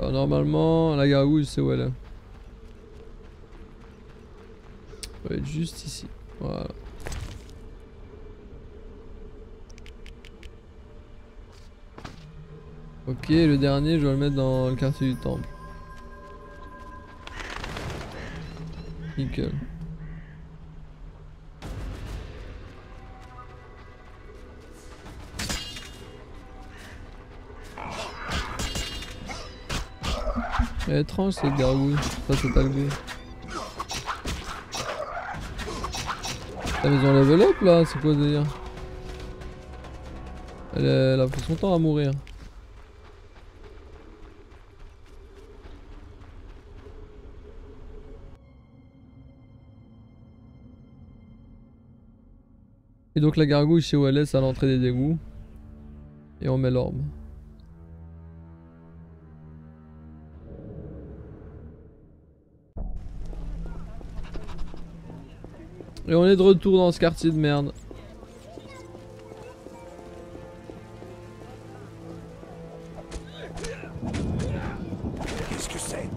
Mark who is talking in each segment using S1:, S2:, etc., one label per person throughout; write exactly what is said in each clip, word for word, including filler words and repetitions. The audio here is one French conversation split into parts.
S1: Alors normalement, la gargouille, c'est où elle est. Elle va être juste ici. Voilà. Ok, le dernier, je dois le mettre dans le quartier du temple. Nickel. Elle est étrange cette gargouille. Enfin, c'est pas le goût. Ah, mais ils ont level up là, c'est quoi le délire? Elle, est... Elle a pris son temps à mourir. Et donc la gargouille, je sais où elle est, c'est à l'entrée des égouts. Et on met l'orbe. Et on est de retour dans ce quartier de merde.
S2: Qu'est-ce que c'est?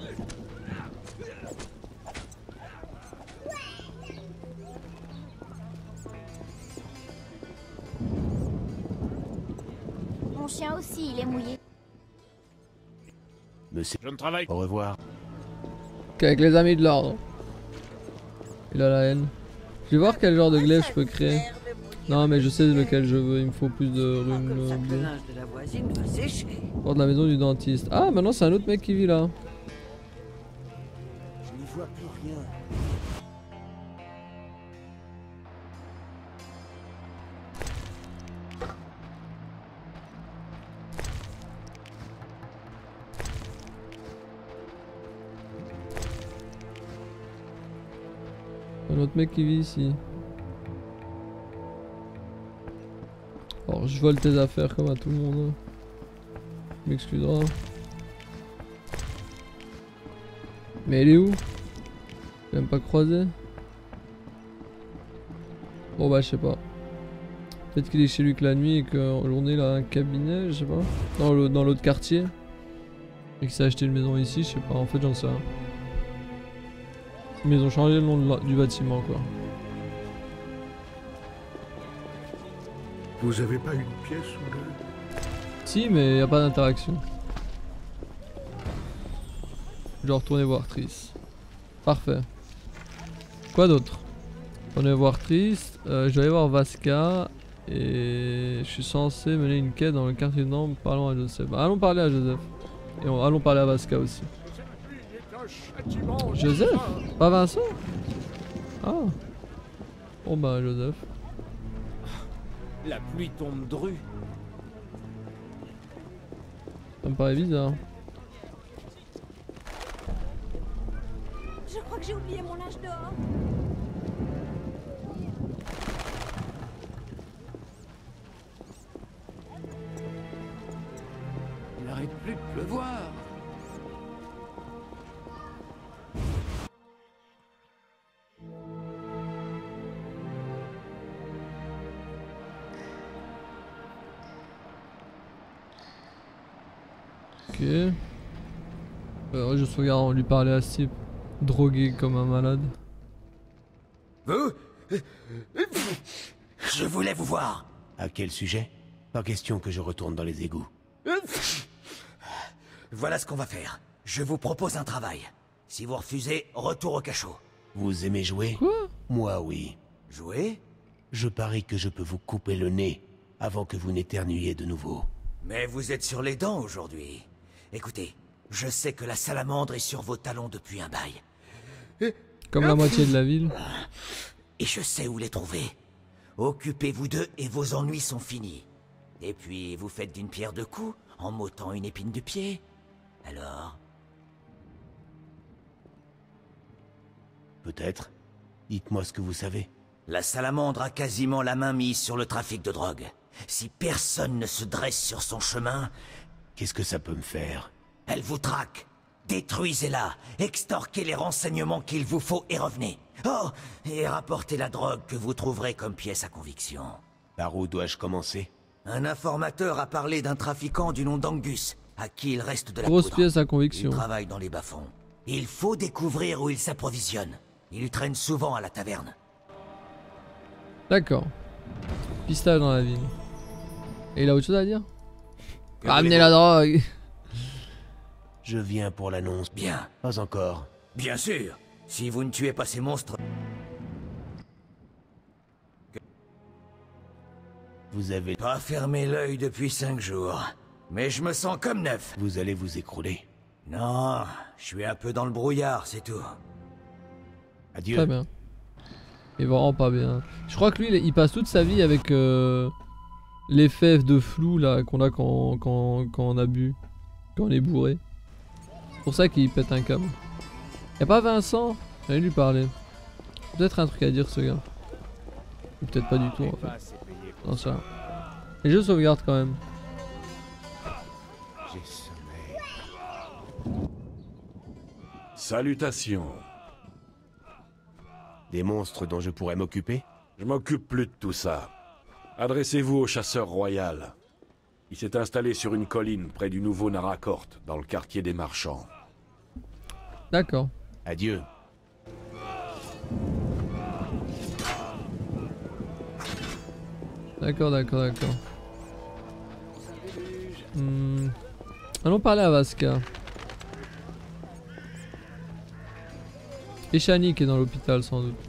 S3: Mon chien aussi, il est mouillé.
S2: Monsieur,
S4: Je ne travaille.
S2: au revoir.
S1: Qu'avec les amis de l'ordre. Il a la haine. Je vais voir quel genre de glaive je peux créer. Non mais je sais lequel je veux, il me faut plus de runes euh, bleues. Hors de la maison du dentiste. Ah maintenant c'est un autre mec qui vit là.
S2: Je n'y vois plus rien.
S1: Un autre mec qui vit ici. Alors je vole tes affaires comme à tout le monde. Tu m'excuseras. Mais il est où? J'ai même pas croisé. Bon bah je sais pas. Peut-être qu'il est chez lui que la nuit et qu'en journée il a un cabinet, je sais pas. Dans le- dans l'autre quartier. Et qu'il s'est acheté une maison ici, je sais pas, en fait j'en sais rien. Mais ils ont changé le nom de la- du bâtiment quoi.
S5: Vous avez pas une pièce ou deux?
S1: Si mais y a pas d'interaction. Je dois retourner voir Triss. Parfait. Quoi d'autre? On est voir Triss, euh, je dois aller voir Vasca. Et je suis censé mener une quête dans le quartier de Nantes. Parlons à Joseph. Bah, allons parler à Joseph. Et on, allons parler à Vasca aussi. Joseph? Pas Vincent? Ah. Bon bah Joseph.
S4: La pluie tombe dru.
S1: Ça me paraît bizarre.
S3: Je crois que j'ai oublié mon linge dehors.
S4: Il n'arrête plus de pleuvoir.
S1: Ok. Alors, je regarde, on lui parlait à ce type. Drogué comme un malade.
S2: Vous? Je voulais vous voir. À quel sujet? Pas question que je retourne dans les égouts. Voilà ce qu'on va faire. Je vous propose un travail. Si vous refusez, retour au cachot. Vous aimez jouer?
S1: Quoi?
S2: Moi, oui. Jouer? Je parie que je peux vous couper le nez avant que vous n'éternuiez de nouveau. Mais vous êtes sur les dents aujourd'hui. Écoutez, je sais que la salamandre est sur vos talons depuis un bail.
S1: Comme la moitié de la ville.
S2: Et je sais où les trouver. Occupez-vous d'eux et vos ennuis sont finis. Et puis, vous faites d'une pierre deux coups en m'ôtant une épine du pied. Alors? Peut-être. Dites-moi ce que vous savez. La salamandre a quasiment la main mise sur le trafic de drogue. Si personne ne se dresse sur son chemin... Qu'est-ce que ça peut me faire? Elle vous traque. Détruisez-la, extorquez les renseignements qu'il vous faut et revenez. Oh, et rapportez la drogue que vous trouverez comme pièce à conviction. Par où dois-je commencer? Un informateur a parlé d'un trafiquant du nom d'Angus. À qui il reste de la
S1: Grosse
S2: poudre.
S1: pièce à
S2: Il
S1: conviction.
S2: travaille dans les bas-fonds. Il faut découvrir où il s'approvisionne. Il traîne souvent à la taverne.
S1: D'accord. Pistage dans la ville. Et il a autre chose à dire?
S2: Que
S1: Ramenez
S2: voulez-vous?
S1: la drogue.
S6: Je viens pour l'annonce.
S2: Bien,
S6: Pas encore.
S2: bien sûr. Si vous ne tuez pas ces monstres...
S6: Vous avez...
S2: Pas fermé l'œil depuis cinq jours. Mais je me sens comme neuf.
S6: Vous allez vous écrouler.
S2: Non, je suis un peu dans le brouillard, c'est tout.
S6: Adieu.
S1: Très bien. Il est vraiment pas bien. Je crois que lui, il passe toute sa vie avec euh, l'effet de flou là qu'on a quand, quand, quand on a bu. Quand on est bourré. C'est pour ça qu'il pète un câble. Y'a pas Vincent? J'allais lui parler. Peut-être un truc à dire ce gars. Ou peut-être pas du tout en fait. Non ça. Et je sauvegarde quand même.
S6: J'ai sommeil.
S7: Salutations.
S6: Des monstres dont je pourrais m'occuper?
S7: Je m'occupe plus de tout ça. Adressez-vous au chasseur royal. Il s'est installé sur une colline près du nouveau Naracoort, dans le quartier des marchands.
S1: D'accord.
S6: Adieu.
S1: D'accord, d'accord, d'accord. Hmm. Allons parler à Vasca. Et Shani qui est dans l'hôpital sans doute.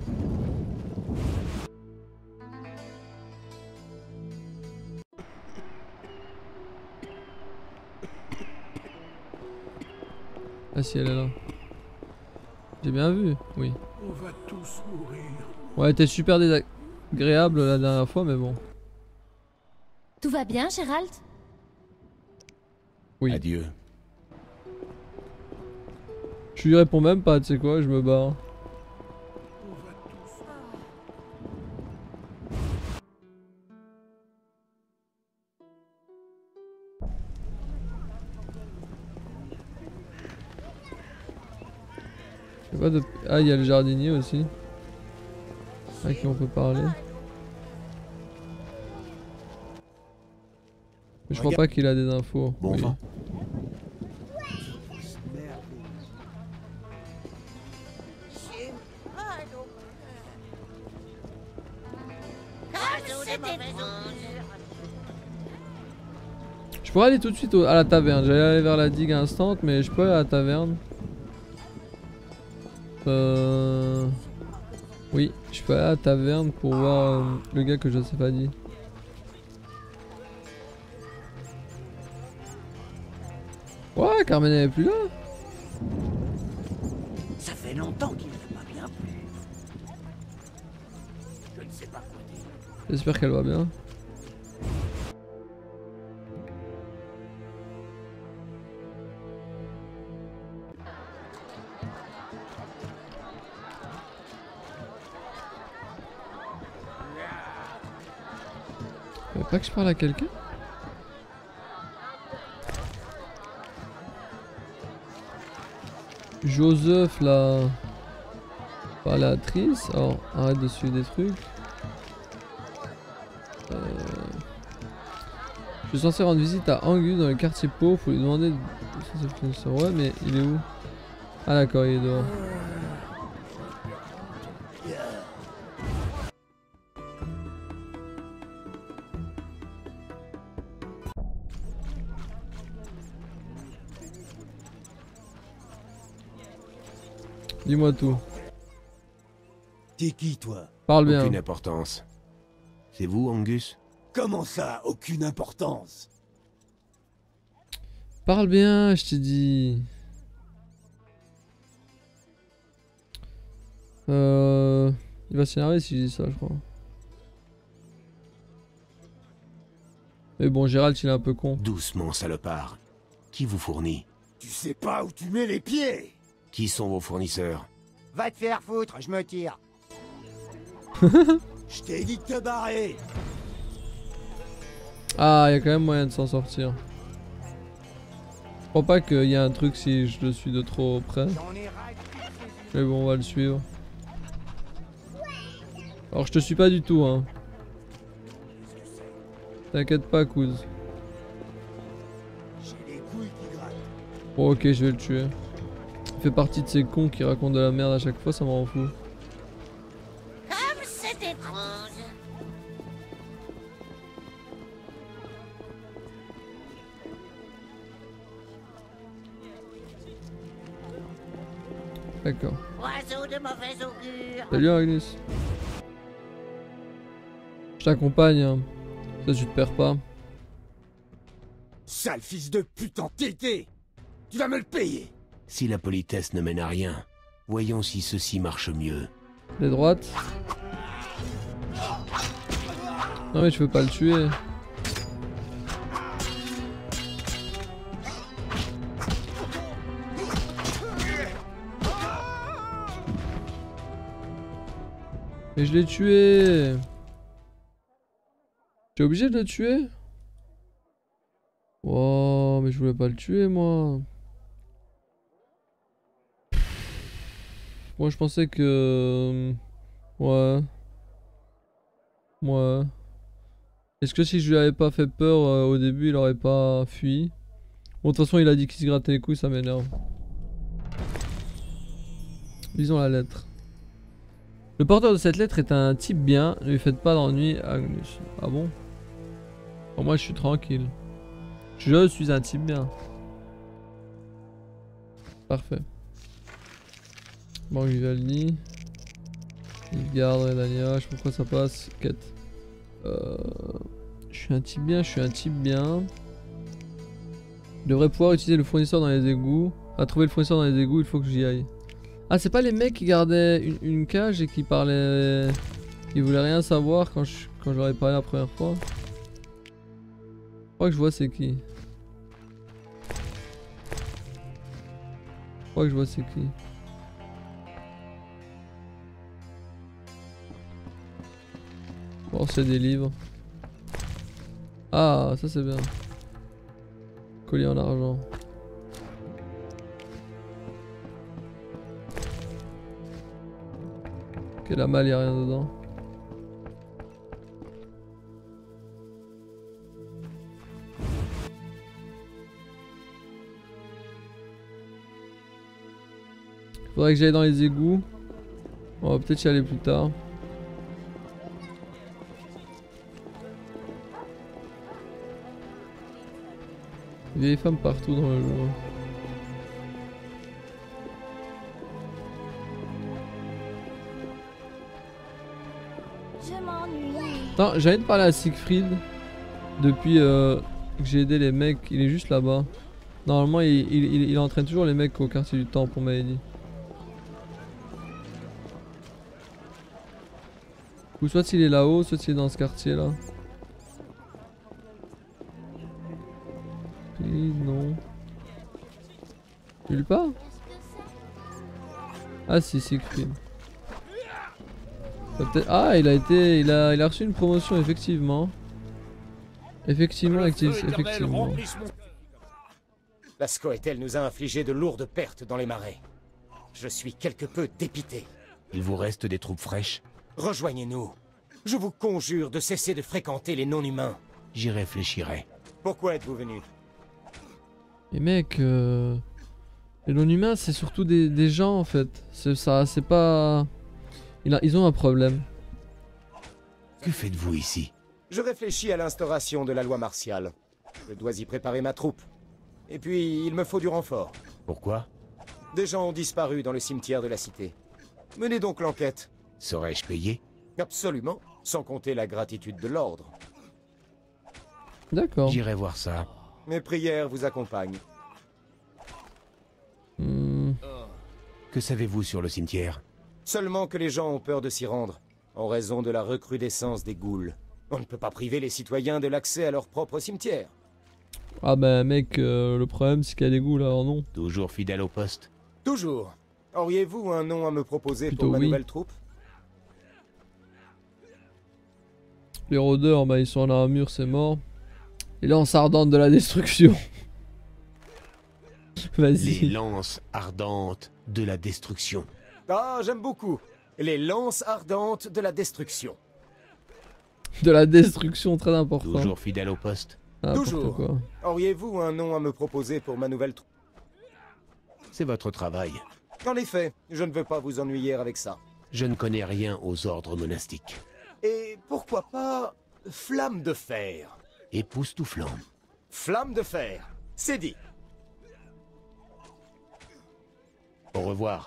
S1: Ah si elle est là. J'ai bien vu, oui.
S5: On va tous mourir.
S1: Ouais, t'es super désagréable la dernière fois, mais bon.
S3: Tout va bien, Gérald?
S1: Oui.
S6: Adieu.
S1: Je lui réponds même pas, tu sais quoi, je me barre.
S5: On va tous...
S1: J'ai pas de... Ah, il y a le jardinier aussi. À qui on peut parler. Mais je crois pas qu'il a des infos.
S6: Bon
S1: Oui.
S6: vent.
S1: Je pourrais aller tout de suite au- à la taverne. J'allais aller vers la digue instant, mais je peux aller à la taverne. Euh... Oui, je peux aller à la taverne pour voir euh, le gars que je sais pas dit. Ouais, Carmen elle est plus là.
S2: Ça fait longtemps qu'il ne fait pas bien. Je ne sais pas quoi dire.
S1: J'espère qu'elle va bien. Faudrait pas que je parle à quelqu'un? Joseph là. Pas la actrice. Alors arrête de suivre des trucs. Euh... Je suis censé rendre visite à Angus dans le quartier pauvre. Faut lui demander. De... Ouais, mais il est où? Ah d'accord, il est dehors. Dis-moi tout.
S2: T'es qui, toi?
S1: Parle bien.
S6: Aucune importance. C'est vous, Angus?
S2: Comment ça, aucune importance?
S1: Parle bien, je t'ai dit. Euh... Il va s'énerver si je dis ça, je crois. Mais bon, Gérald, il est un peu con.
S6: Doucement, salopard. Qui vous fournit?
S2: Tu sais pas où tu mets les pieds?
S6: Qui sont vos fournisseurs?
S8: Va te faire foutre, je me tire.
S2: Je t'ai dit de te barrer.
S1: Ah, il y a quand même moyen de s'en sortir. Je crois pas qu'il y a un truc si je le suis de trop près.
S8: J'en ai ras de toutes ces
S1: Mais bon, on va le suivre. Alors, je te suis pas du tout, hein. T'inquiète pas, Kouz.
S2: J'ai les couilles
S1: Bon, ok, je vais le tuer. Il fait partie de ces cons qui racontent de la merde à chaque fois, ça me rend fou.
S3: Comme c'est étrange.
S1: D'accord.
S3: Oiseau de mauvais augure.
S1: Salut Agnus. Je t'accompagne, hein. Ça tu te perds pas.
S2: Sale fils de pute entêté! Tu vas me le payer!
S6: Si la politesse ne mène à rien, voyons si ceci marche mieux.
S1: Les droites. Non mais je peux pas le tuer. Mais je l'ai tué. T'es obligé de le tuer? Wow, mais je voulais pas le tuer moi. Moi je pensais que... Ouais. Ouais. Est-ce que si je lui avais pas fait peur euh, au début, il aurait pas fui? Bon, de toute façon, il a dit qu'il se grattait les couilles, ça m'énerve. Lisons la lettre. Le porteur de cette lettre est un type bien, ne lui faites pas d'ennui, Agnus. Ah bon? Pour moi, je suis tranquille. Je suis un type bien. Parfait. Bon, Vivaldi. Garde, Redania, je sais pas pourquoi ça passe. Quête. Euh, je suis un type bien, je suis un type bien. Je devrais pouvoir utiliser le fournisseur dans les égouts. À trouver le fournisseur dans les égouts, il faut que j'y aille. Ah, c'est pas les mecs qui gardaient une, une cage et qui parlaient... Qui voulaient rien savoir quand je, quand je leur ai parlé la première fois. Je crois que je vois c'est qui. Je crois que je vois c'est qui. Bon, c'est des livres. Ah, ça c'est bien. Collier en argent. Ok, la malle, y'a rien dedans. Faudrait que j'aille dans les égouts. On va peut-être y aller plus tard. Vieille femme partout dans le jeu.
S3: Je m'ennuie.
S1: Attends, j'ai envie de parler à Siegfried. Depuis euh, que j'ai aidé les mecs, il est juste là-bas. Normalement, il, il, il, il entraîne toujours les mecs au quartier du temple, on m'avait dit. Ou soit il est là-haut, soit il est dans ce quartier là. Non. Nulle part. Ah si, Siegfried. Ah, il a été, il a, il a reçu une promotion effectivement. Effectivement, actif, effectivement.
S9: La Scoëtel nous a infligé de lourdes pertes dans les marais. Je suis quelque peu dépité.
S6: Il vous reste des troupes fraîches?
S9: Rejoignez-nous. Je vous conjure de cesser de fréquenter les non-humains.
S6: J'y réfléchirai.
S9: Pourquoi êtes-vous venu?
S1: Les mecs, euh... les non-humains, c'est surtout des, des gens en fait. C'est ça, c'est pas... Il a, ils ont un problème.
S6: Que faites-vous ici?
S9: Je réfléchis à l'instauration de la loi martiale. Je dois y préparer ma troupe. Et puis, il me faut du renfort.
S6: Pourquoi?
S9: Des gens ont disparu dans le cimetière de la cité. Menez donc l'enquête.
S6: Serais-je payé?
S9: Absolument, sans compter la gratitude de l'ordre.
S1: D'accord.
S6: J'irai voir ça.
S9: Mes prières vous accompagnent.
S1: Hmm.
S6: Que savez-vous sur le cimetière?
S9: Seulement que les gens ont peur de s'y rendre, en raison de la recrudescence des ghouls. On ne peut pas priver les citoyens de l'accès à leur propre cimetière.
S1: Ah bah mec, euh, le problème c'est qu'il y a des goûts là, alors non.
S6: Toujours fidèle au poste?
S9: Toujours. Auriez-vous un nom à me proposer
S1: Plutôt
S9: pour ma
S1: oui.
S9: nouvelle troupe?
S1: Les rôdeurs, bah ils sont en armure, c'est mort. Et lances ardentes de la destruction.
S6: Les
S1: Vas-y.
S6: lances ardentes de la destruction.
S9: Ah, j'aime beaucoup. Les lances ardentes de la destruction.
S1: De la destruction, très important.
S6: Toujours fidèle au poste?
S1: N'importe
S9: Toujours.
S1: quoi.
S9: Auriez-vous un nom à me proposer pour ma nouvelle troupe?
S6: C'est votre travail.
S9: En effet, je ne veux pas vous ennuyer avec ça.
S6: Je ne connais rien aux ordres monastiques.
S9: Et pourquoi pas... Flamme de fer?
S6: Époustouflant.
S9: Flamme de fer, c'est dit.
S6: Au revoir.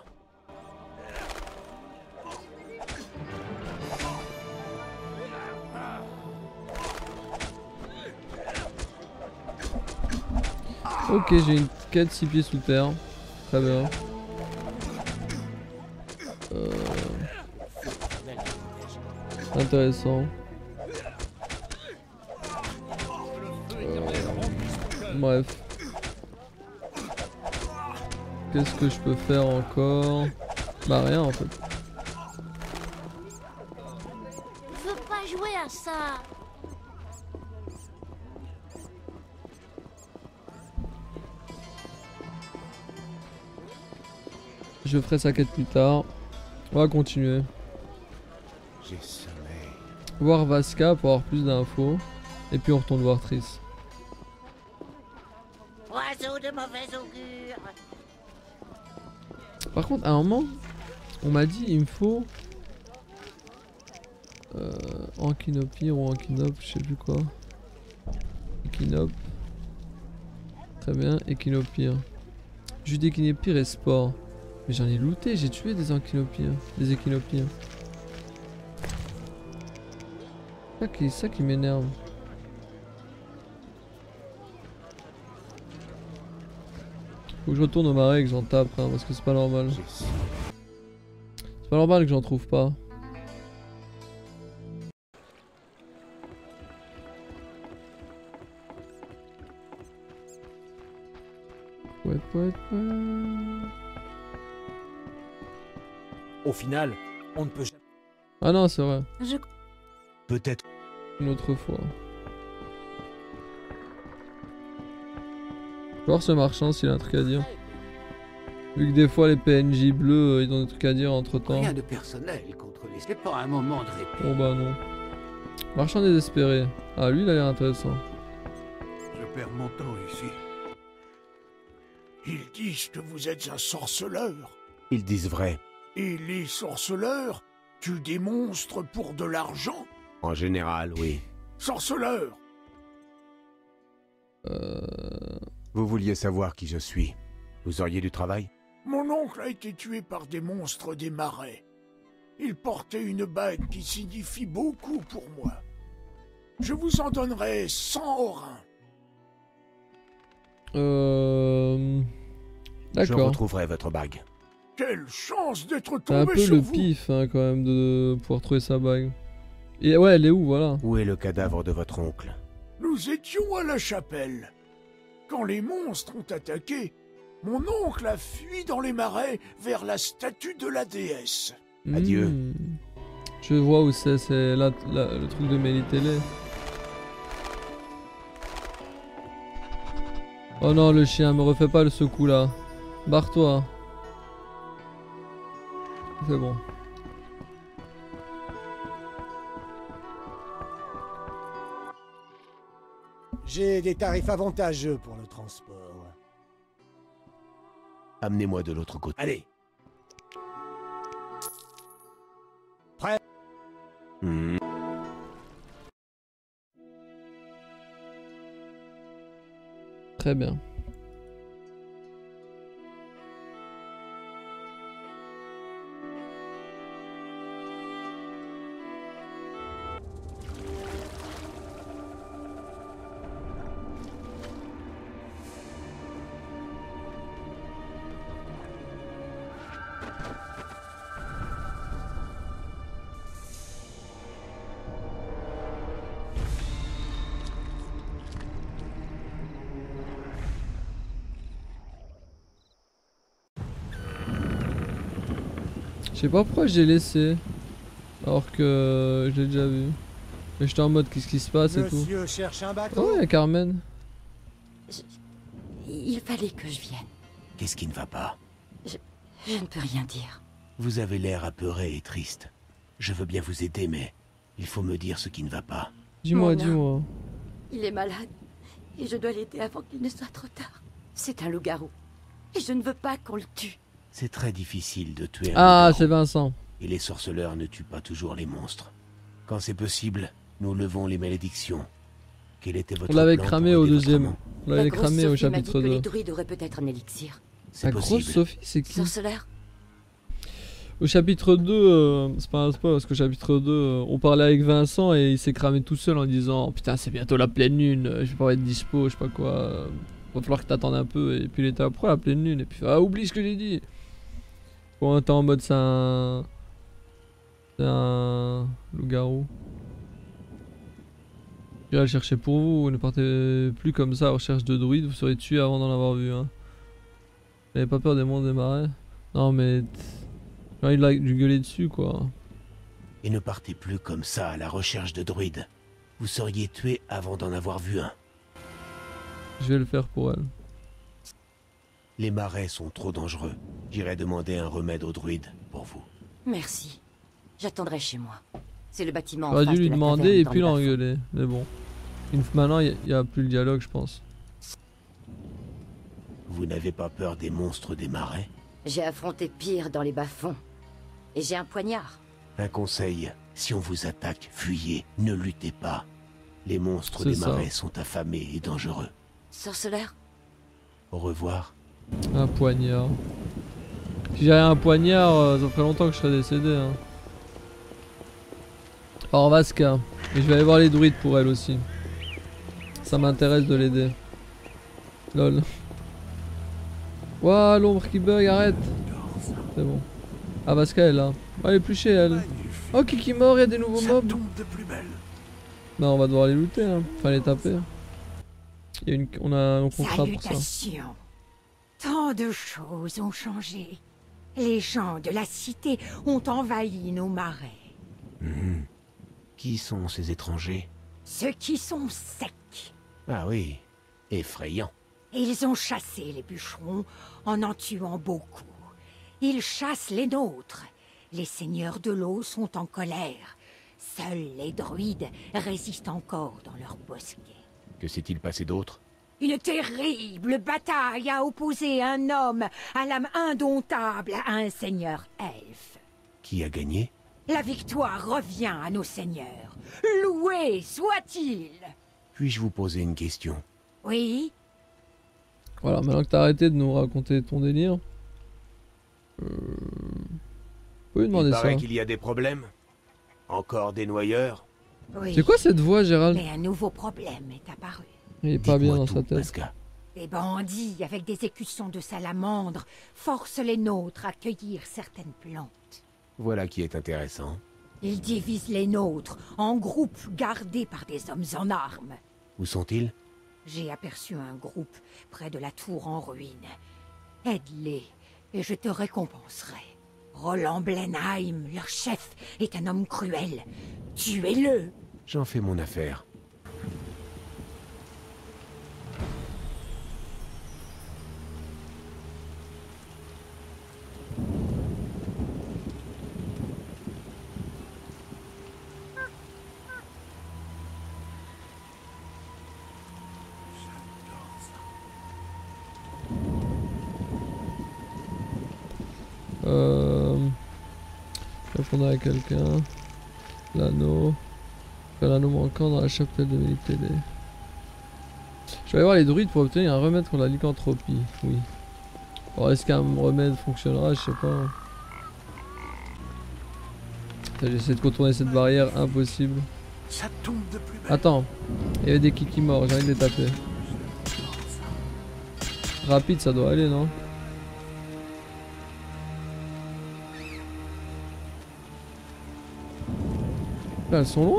S1: Ok, j'ai une quête six pieds sous terre. Très bien. Euh... Intéressant. Euh... Bref. Qu'est-ce que je peux faire encore? Bah rien en fait.
S3: Je veux pas jouer à ça.
S1: Je ferai sa quête plus tard. On va continuer.
S6: J'ai sommeil.
S1: Voir Vasca pour avoir plus d'infos. Et puis on retourne voir Triss.
S3: Oiseau de mauvais augure.
S1: Par contre, à un moment, on m'a dit il me faut euh, Ankynopir ou Ankynop, je sais plus quoi. Echinop. Très bien, Echinopir. Jus d'Echinopir et sport. Mais j'en ai looté, j'ai tué des Ankynopir, des Echinopir. C'est ça qui, ça qui m'énerve. Faut que je retourne au marais et que j'en tape, hein, parce que c'est pas normal. C'est pas normal que j'en trouve pas. Ouais, ouais, ouais.
S4: Au final, on ne peut jamais...
S1: Ah non, c'est vrai.
S3: Je...
S6: Peut-être.
S1: Une autre fois. Je vais voir ce marchand s'il a un truc à dire. Vu que des fois les P N J bleus, euh, ils ont des trucs à dire entre temps.
S5: Rien de personnel contre les... C'est pas un moment de répit.
S1: Bon bah non. Marchand désespéré. Ah lui il a l'air intéressant.
S5: Je perds mon temps ici. Ils disent que vous êtes un sorceleur.
S6: Ils disent vrai.
S5: Et les sorceleurs tuent des monstres pour de l'argent.
S6: En général, oui.
S5: Sorceleur!
S1: Euh...
S6: Vous vouliez savoir qui je suis. Vous auriez du travail?
S5: Mon oncle a été tué par des monstres des marais. Il portait une bague qui signifie beaucoup pour moi. Je vous en donnerai cent orins.
S1: Euh...
S6: Je
S1: D'accord.
S6: retrouverai votre bague.
S5: Quelle chance d'être
S1: C'est un
S5: tombé
S1: peu
S5: sur
S1: le
S5: vous!
S1: pif hein, quand même de pouvoir trouver sa bague. Et ouais, elle est où, voilà.
S6: Où est le cadavre de votre oncle?
S5: Nous étions à la chapelle. Quand les monstres ont attaqué, mon oncle a fui dans les marais vers la statue de la déesse.
S6: Adieu.
S1: Hmm. Je vois où c'est, c'est là, là, le truc de Mélitélé. Oh non, le chien, me refais pas le ce coup là. Barre-toi. C'est bon.
S8: J'ai des tarifs avantageux pour le transport.
S6: Amenez-moi de l'autre côté.
S8: Allez.
S6: Prêt? Hmm.
S1: Très bien. Je sais pas pourquoi j'ai laissé. Alors que je l'ai déjà vu. Mais j'étais en mode qu'est-ce qui se passe et tout.
S8: Monsieur cherche un bateau.
S1: Oh, il y a Carmen.
S10: Je... Il fallait que je vienne.
S6: Qu'est-ce qui ne va pas?
S10: Je... je ne peux rien dire.
S6: Vous avez l'air apeuré et triste. Je veux bien vous aider, mais il faut me dire ce qui ne va pas.
S1: Dis-moi,
S10: Mon
S1: dis-moi.
S10: Il est malade. Et je dois l'aider avant qu'il ne soit trop tard. C'est un loup-garou. Et je ne veux pas qu'on le tue.
S6: C'est très difficile de tuer un
S1: Ah,
S6: loup-garou.
S1: c'est Vincent.
S6: Et les sorceleurs ne tuent pas toujours les monstres. Quand c'est possible, nous levons les malédictions. Quel était votre
S1: On l'avait
S6: plan
S1: cramé
S6: pour
S1: au
S6: aider votre
S1: deuxième.
S6: amant?
S1: On l'avait
S10: La grosse
S1: cramé au
S10: Sophie m'a dit
S1: chapitre
S10: que les
S1: deux.
S10: druides auraient peut-être un élixir.
S6: C'est
S1: La grosse
S6: possible.
S1: Sophie, c'est qui?
S10: Sorceleur?
S1: Au chapitre deux, euh, c'est pas un spoil parce qu'au chapitre deux, euh, on parlait avec Vincent et il s'est cramé tout seul en disant putain, c'est bientôt la pleine lune, euh, je vais pas être dispo, je sais pas quoi. euh, Va falloir que t'attendes un peu. Et puis il était après la pleine lune. Et puis ah, oublie ce que j'ai dit. Bon, on était en mode c'est un. C'est un. loup-garou. J'irai le chercher pour vous. Vous ne partez plus comme ça à recherche de druides, vous serez tués avant d'en avoir vu un. Vous n'avez pas peur des monstres des marais? Non, mais. J'ai envie de la- de lui gueuler dessus, quoi.
S6: Et ne partez plus comme ça à la recherche de druides. Vous seriez tué avant d'en avoir vu un.
S1: Je vais le faire pour elle.
S6: Les marais sont trop dangereux. J'irai demander un remède aux druides pour vous.
S10: Merci. J'attendrai chez moi. C'est le bâtiment en
S1: J'aurais
S10: face
S1: dû lui
S10: de la
S1: demander
S10: taverne
S1: et
S10: dans
S1: puis
S10: le bas-fond.
S1: l'engueuler. Mais bon. Une... Maintenant, il n'y a, a plus le dialogue, je pense.
S6: Vous n'avez pas peur des monstres des marais?
S10: J'ai affronté pire dans les bas-fonds. Et j'ai un poignard.
S6: Un conseil, si on vous attaque, fuyez, ne luttez pas. Les monstres
S1: C'est
S6: des
S1: ça.
S6: marais sont affamés et dangereux.
S10: Sorceleur?
S6: Au revoir.
S1: Un poignard. Si j'avais un poignard, euh, ça ferait longtemps que je serais décédé. Hein. Alors Vasca. Et je vais aller voir les druides pour elle aussi. Ça m'intéresse de l'aider. Lol. Ouah, l'ombre qui bug, arrête. C'est bon. Ah, Vasca est là. Oh, elle est plus chez elle. Oh, Kiki mort, il y a des nouveaux mobs. Bah, on va devoir les looter, hein. Enfin, les taper. Il y a une... On a un contrat pour ça.
S11: Salutations. Tant de choses ont changé. Les gens de la cité ont envahi nos marais.
S6: Mhm. Qui sont ces étrangers?
S11: Ceux qui sont secs.
S6: Ah oui, effrayant.
S11: Ils ont chassé les bûcherons en en tuant beaucoup. Ils chassent les nôtres. Les seigneurs de l'eau sont en colère. Seuls les druides résistent encore dans leurs bosquets.
S6: Que s'est-il passé d'autre?
S11: Une terrible bataille a opposé un homme à l'âme indomptable à un seigneur elfe.
S6: Qui a gagné?
S11: La victoire revient à nos seigneurs. Loué soit-il!
S6: Puis-je vous poser une question?
S11: Oui?
S1: Voilà, maintenant que t'as arrêté de nous raconter ton délire. Euh... Vous pouvez
S6: Il
S1: demander ça.
S6: paraît qu'il y a des problèmes. Encore des noyeurs?
S11: Oui.
S1: C'est quoi cette voix, Gérald?
S11: Mais un nouveau problème est apparu.
S1: Il est pas bien
S6: Dites-moi
S1: dans
S6: tout,
S1: sa tête.
S6: Vasca.
S11: Des bandits avec des écussons de salamandre forcent les nôtres à cueillir certaines plantes.
S6: Voilà qui est intéressant.
S11: Ils divisent les nôtres en groupes gardés par des hommes en armes.
S6: Où sont-ils?
S11: J'ai aperçu un groupe près de la tour en ruine. Aide-les et je te récompenserai. Roland Blenheim, leur chef, est un homme cruel. Tuez-le!
S6: J'en fais mon affaire.
S1: Euh... Répondre à quelqu'un. L'anneau. L'anneau manquant dans la chapelle de Mélitédé. Je vais aller voir les druides pour obtenir un remède contre la lycanthropie. Oui. Alors est-ce qu'un remède fonctionnera? Je sais pas. J'essaie de contourner cette barrière, impossible.
S5: Ça tombe de plus belle.
S1: Attends, il y avait des kikis morts, j'ai envie de les taper. Rapide, ça doit aller, non? Là, elles sont loin.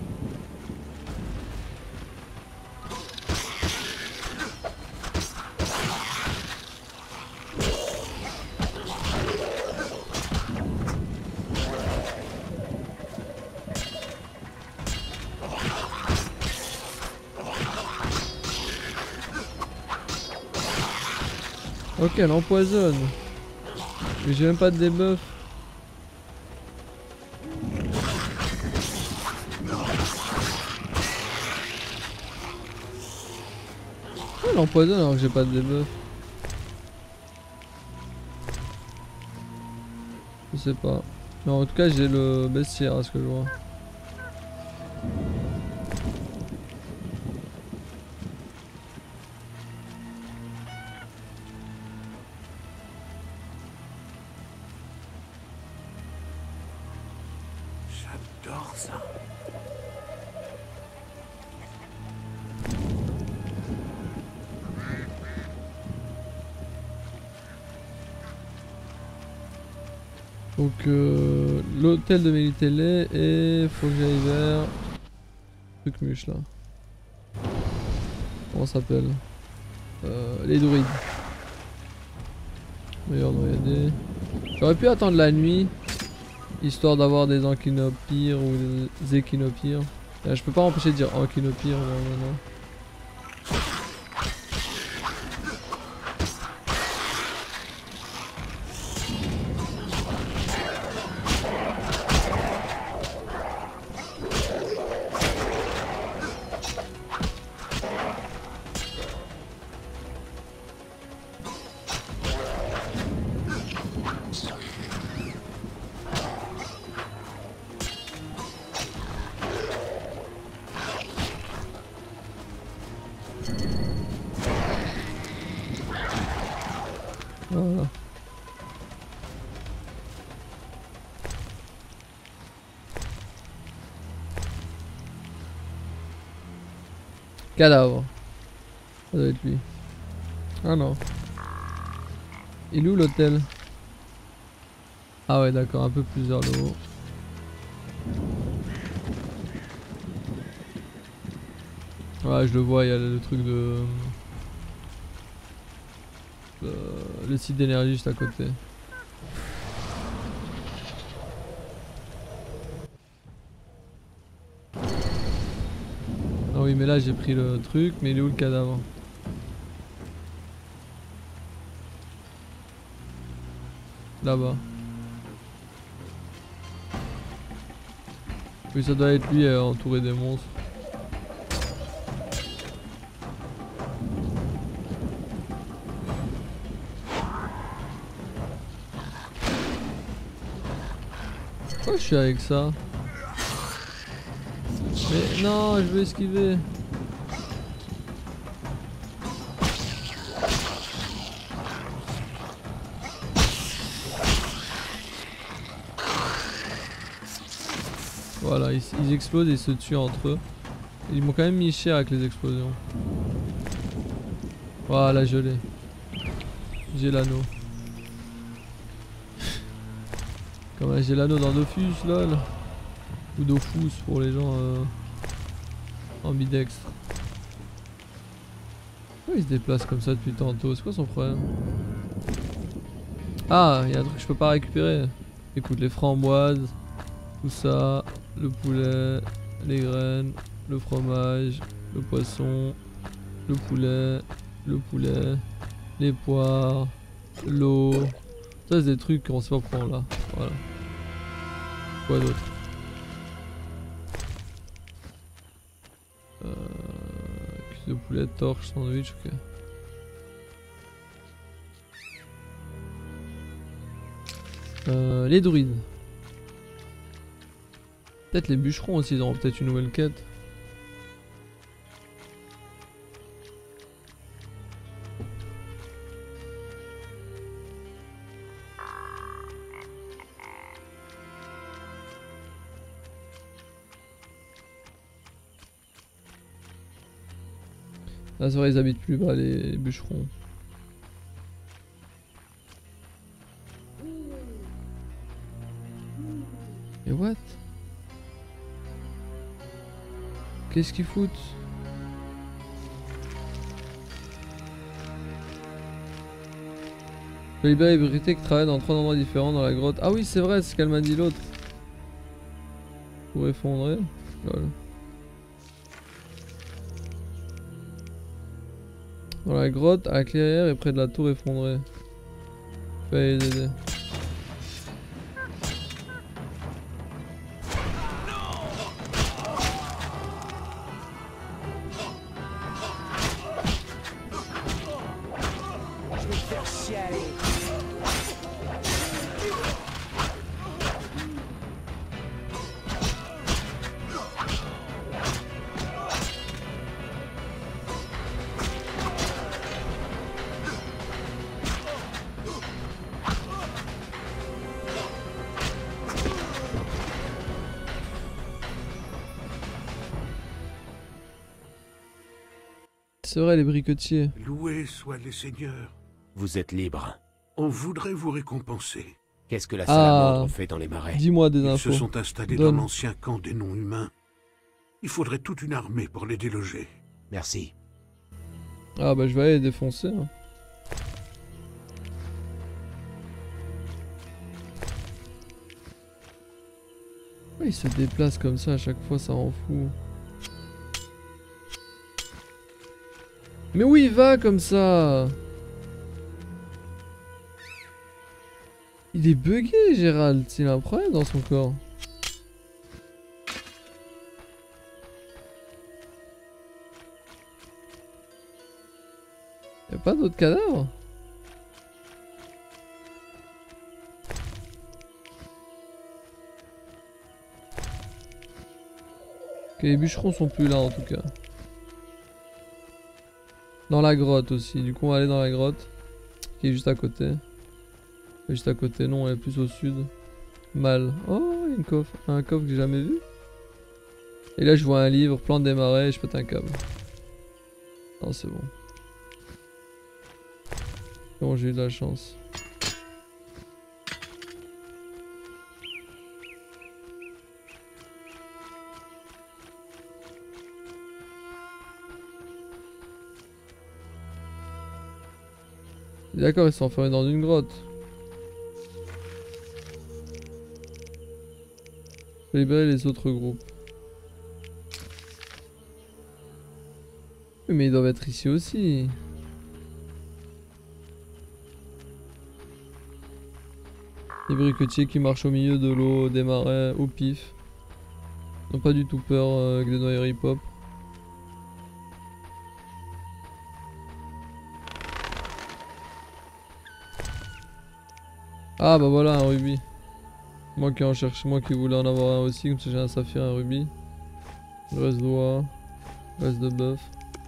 S1: Ok, elle empoisonne. Mais j'ai même pas de debuff. Elle empoisonne alors que j'ai pas de debuff. sais pas. Mais en tout cas j'ai le bestiaire à ce que je vois.
S5: J'adore ça.
S1: Donc euh, l'hôtel de Melitele et faut que j'aille vers truc muche là. Comment ça s'appelle euh, les druides. Meilleur noyadé. J'aurais pu attendre la nuit histoire d'avoir des enchinopires ou des échinopires. Là, je peux pas empêcher de dire enchinopires non non non. Voilà. Cadavre. Ça doit être lui. Ah non. Il est où l'hôtel? Ah ouais d'accord, un peu plus vers le haut. Ouais je le vois, il y a le truc de... Euh, le site d'énergie juste à côté. Ah oui mais là j'ai pris le truc, mais il est où le cadavre? Là-bas. Oui ça doit être lui euh, entouré des monstres. Pourquoi je suis avec ça? Mais non, je veux esquiver. Voilà, ils, ils explosent et ils se tuent entre eux. Ils m'ont quand même mis cher avec les explosions. Voilà, je l'ai. J'ai l'anneau. Comme j'ai l'anneau dans Dofus, lol. Ou Dofus pour les gens euh, ambidextres. Pourquoi il se déplace comme ça depuis tantôt? C'est quoi son problème? Ah, il y a un truc que je peux pas récupérer. Écoute, les framboises, tout ça, le poulet, les graines, le fromage, le poisson, le poulet, le poulet, les poires, l'eau. Ça c'est des trucs qu'on sait pas prendre là. Voilà. Quoi d'autre? euh, Cuisse de poulet, torche, sandwich, ok. Euh, les druides. Peut-être les bûcherons aussi, ils auront peut-être une nouvelle quête. Là, c'est vrai, ils habitent plus bas, les, les bûcherons. Et what? Qu'est-ce qu'ils foutent? Le libérer les briquetés qui travaillent dans trois endroits différents dans la grotte. Ah oui, c'est vrai, c'est ce qu'elle m'a dit l'autre. Pour effondrer. Lol. Dans la grotte, à la clairière et près de la tour effondrée. Je vais aller les aider. C'est vrai, les briquetiers.
S5: Loués soient les seigneurs.
S6: Vous êtes libre.
S5: On voudrait vous récompenser.
S6: Qu'est-ce que la
S1: Ah.
S6: salamandre fait dans les marais?
S1: Dis-moi des
S5: Ils
S1: infos.
S5: se sont installés
S1: Donne.
S5: dans l'ancien camp des non-humains. Il faudrait toute une armée pour les déloger.
S6: Merci.
S1: Ah bah je vais aller les défoncer. Hein. Ouais, il se déplace comme ça à chaque fois, ça rend fou. Mais où il va comme ça? Il est bugué, Gérald. Il a un problème dans son corps. Y'a pas d'autres cadavres? Ok, les bûcherons sont plus là en tout cas. Dans la grotte aussi, du coup on va aller dans la grotte. Qui est juste à côté. Juste à côté, non, elle est plus au sud. Mal. Oh, il y a une coffre. Un coffre que j'ai jamais vu. Et là je vois un livre, plante des marais, je pète un câble. Non, c'est bon. Bon, j'ai eu de la chance. D'accord, ils sont enfermés dans une grotte. Je vais libérer les autres groupes. Oui, mais ils doivent être ici aussi. Les briquetiers qui marchent au milieu de l'eau, des marais, au pif. Ils n'ont pas du tout peur euh, avec des noyauries pop. Ah bah voilà un rubis. Moi qui en cherche, moi qui voulais en avoir un aussi, comme ça j'ai un saphir et un rubis. Le reste d'oie, le reste de bœuf.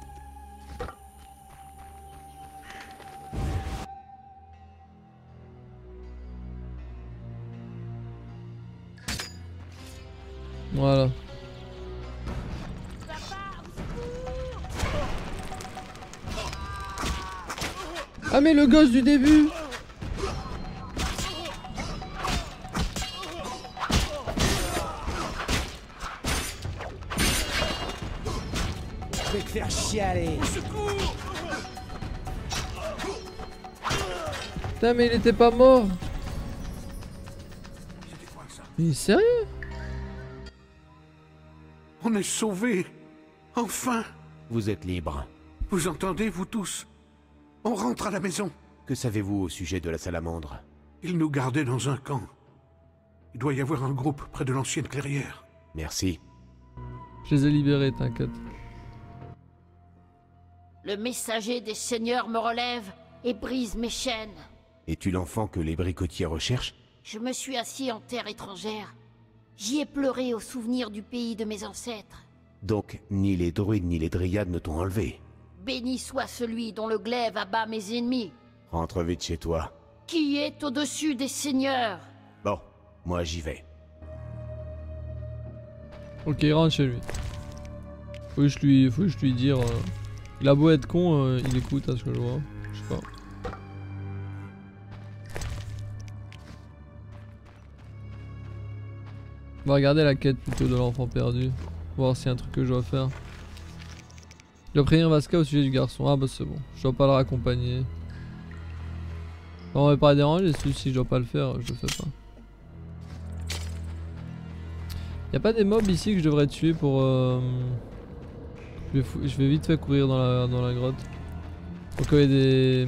S1: Voilà. Ah mais le gosse du début!
S8: Je vais te faire chialer.
S1: Putain mais il était pas mort! Mais il est sérieux?
S5: On est sauvés. Enfin.
S6: Vous êtes libre.
S5: Vous entendez, vous tous? On rentre à la maison.
S6: Que savez-vous au sujet de la salamandre?
S5: Ils nous gardaient dans un camp. Il doit y avoir un groupe près de l'ancienne clairière.
S6: Merci.
S1: Je les ai libérés, t'inquiète.
S10: Le messager des seigneurs me relève et brise mes chaînes.
S6: Es-tu l'enfant que les bricotiers recherchent?
S10: Je me suis assis en terre étrangère. J'y ai pleuré au souvenir du pays de mes ancêtres.
S6: Donc, ni les druides ni les dryades ne t'ont enlevé.
S10: Béni soit celui dont le glaive abat mes ennemis.
S6: Rentre vite chez toi.
S10: Qui est au-dessus des seigneurs?
S6: Bon, moi j'y vais.
S1: Ok, il rentre chez lui. Faut que je lui, faut que je lui dire. Euh... Il a beau être con, euh, il écoute à ce que je vois. Je sais pas. On va regarder la quête plutôt de l'enfant perdu. Voir s'il y a un truc que je dois faire. Je dois prévenir Vasca au sujet du garçon. Ah bah c'est bon. Je dois pas le raccompagner. On va pas déranger, si je dois pas le faire, je le fais pas. Y'a pas des mobs ici que je devrais tuer pour... Euh... Je, vais fou... je vais vite fait courir dans la, dans la grotte. Faut qu'il y ait des...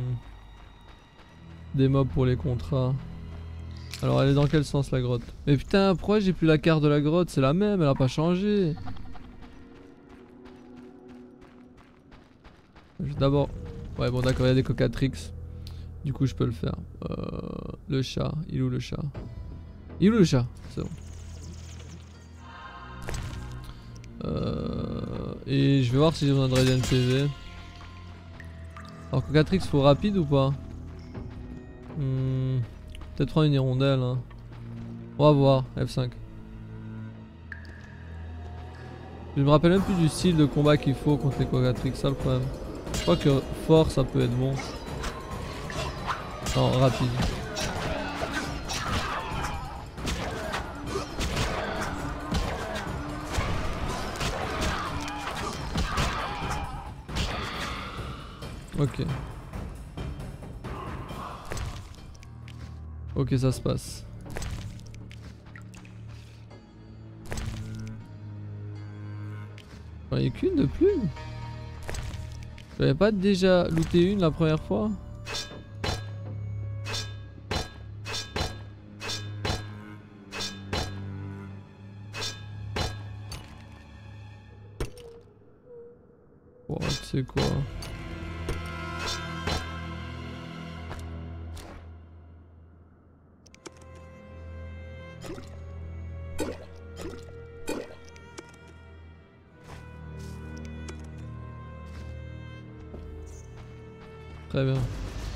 S1: Des mobs pour les contrats. Alors elle est dans quel sens la grotte? Mais putain, pourquoi j'ai plus la carte de la grotte? C'est la même, elle a pas changé. D'abord... Ouais bon d'accord, il y a des cocatrix. Du coup je peux le faire. Euh, le chat, il est où le chat? Il est où le chat? C'est bon. Euh, et je vais voir si j'ai besoin de Radiant P V. Alors cocatrix faut rapide ou pas? hmm, Peut-être prendre une hirondelle hein. On va voir, F cinq. Je me rappelle même plus du style de combat qu'il faut contre les Quacatrix, ça le problème. Je crois que fort ça peut être bon. Non, rapide. Ok. Ok, ça se passe. Il n'y en a qu'une de plus. J'avais pas déjà looté une la première fois. Bon, tu sais quoi. Très bien.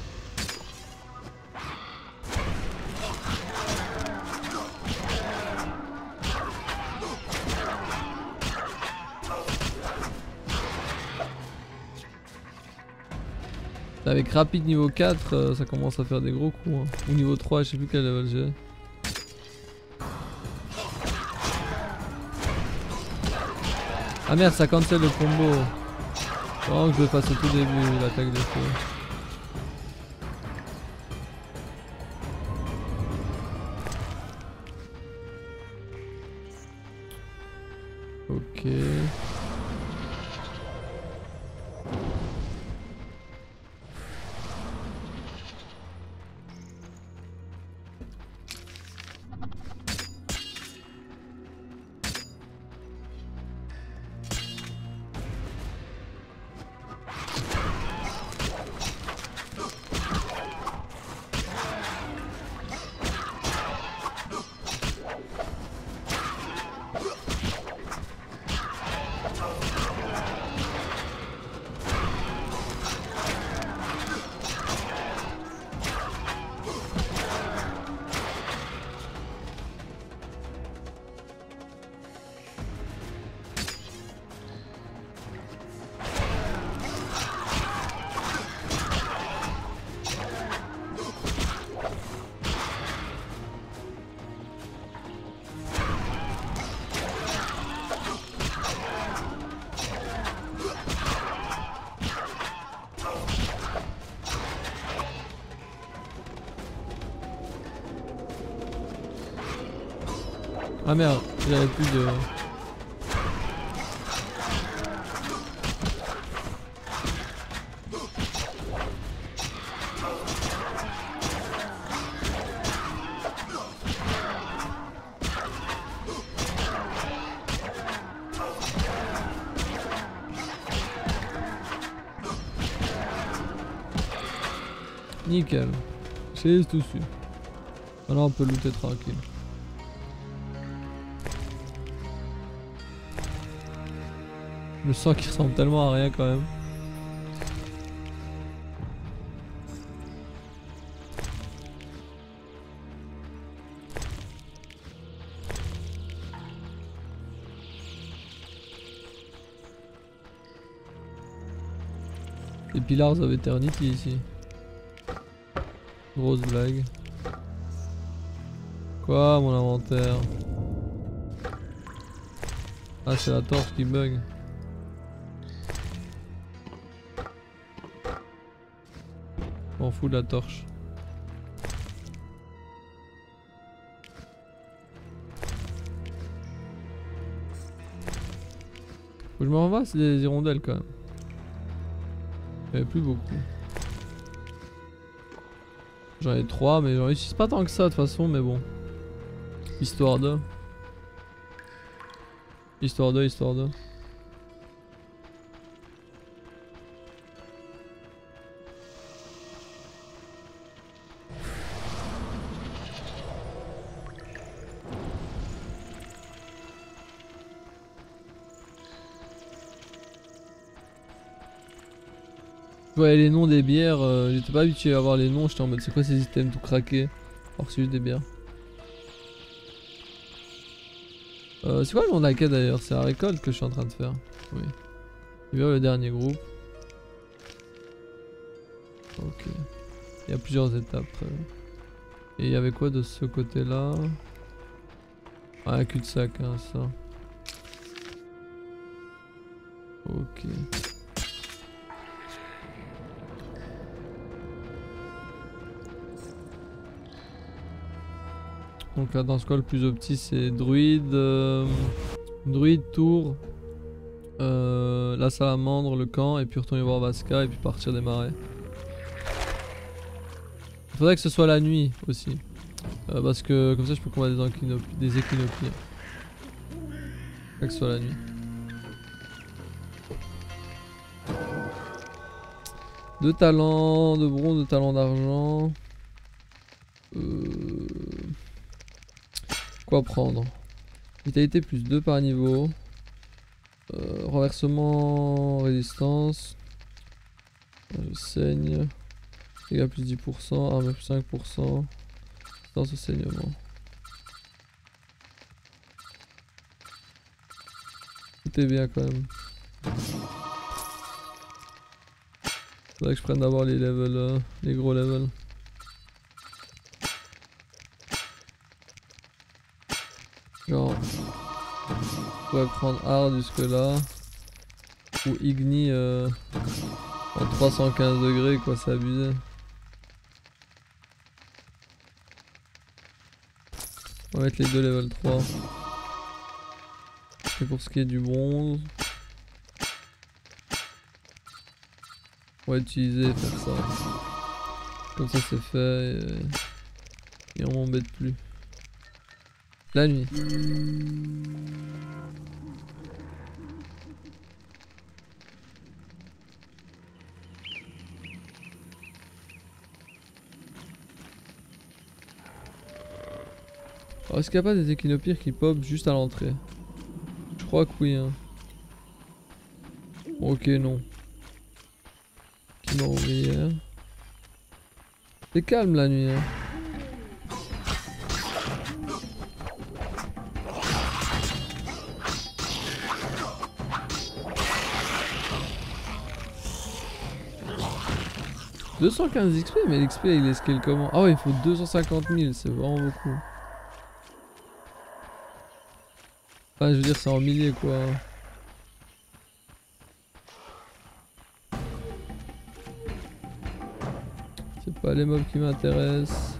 S1: Avec rapide niveau quatre, euh, ça commence à faire des gros coups. Hein. Ou niveau trois, je sais plus quel level j'ai. Ah merde, ça cancel le combo. Vraiment que je le fasse au tout début, l'attaque de feu. Ok. Ah merde, j'avais plus de... Nickel. J'ai tout su. Maintenant on peut looter tranquille. Je sens qu'il ressemble tellement à rien quand même. Les Pillars of Eternity ici. Grosse blague. Quoi mon inventaire? Ah c'est la torche qui bug. Je m'en fous de la torche. Faut que je me renvoie, c'est des hirondelles quand même. Il n'y avait plus beaucoup. J'en ai trois mais j'en réussis pas tant que ça de toute façon, mais bon. Histoire de. Histoire de, histoire de. Je voyais les noms des bières, euh, j'étais pas habitué à voir les noms, j'étais en mode c'est quoi ces items tout craqués. Alors que c'est juste des bières. Euh, c'est quoi le nom de la quête d'ailleurs? C'est la récolte que je suis en train de faire. Oui. Il y a le dernier groupe. Ok. Il y a plusieurs étapes. Très bien. Et il y avait quoi de ce côté là? Ah, un cul-de-sac, hein, ça. Ok. Donc là dans ce cas le plus opti c'est druide, euh, druide, tour, euh, la salamandre, le camp et puis retourner voir Vasca et puis partir des marais. Il faudrait que ce soit la nuit aussi, euh, parce que comme ça je peux combattre des, équinopies, des équinopies. Il faudrait que ce soit la nuit. Deux talents de bronze, deux talents d'argent. Euh... Quoi prendre? Vitalité plus deux par niveau. Euh, renversement, résistance. Je saigne. Dégâts plus dix pour cent, arme plus cinq pour cent. Résistance au saignement. Tout est bien quand même. Faudrait que je prenne d'abord les levels, euh, les gros levels. Genre, je pourrais prendre hard jusque là. Ou igni euh, en trois cent quinze degrés, quoi, c'est abusé. On va mettre les deux level trois. Et pour ce qui est du bronze, on va utiliser faire ça. Comme ça c'est fait et, et on m'embête plus. La nuit. Alors est-ce qu'il n'y a pas des équinopires qui pop juste à l'entrée? Je crois que oui hein. Ok non. Qui m'a ouvrière. C'est calme la nuit hein. deux cent quinze X P, mais l'X P il est scale comment? Ah ouais, il faut deux cent cinquante mille, c'est vraiment beaucoup. Enfin, je veux dire, c'est en milliers quoi. C'est pas les mobs qui m'intéressent.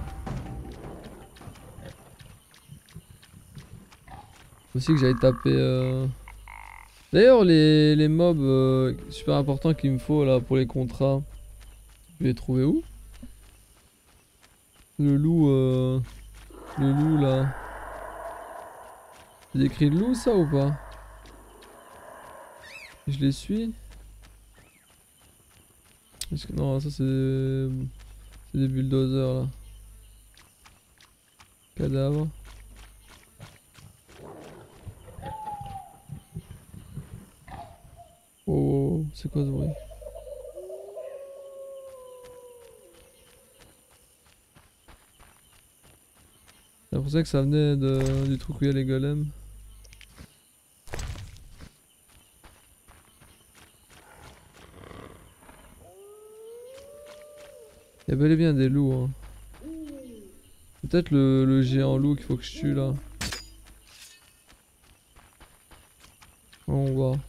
S1: Faut aussi que j'aille taper. Euh... D'ailleurs, les, les mobs euh, super importants qu'il me faut là pour les contrats. Je vais les trouver où? Le loup, euh... le loup là. C'est écrit loup ça ou pas? Je les suis? Est-ce que... Non, ça c'est... C'est des bulldozers là. Cadavre. Oh, oh, oh. C'est quoi ce bruit? J'ai l'impression que ça venait de, du truc où il y a les golems. Il y a bel et bien des loups hein. Peut-être le, le géant loup qu'il faut que je tue là. On voit.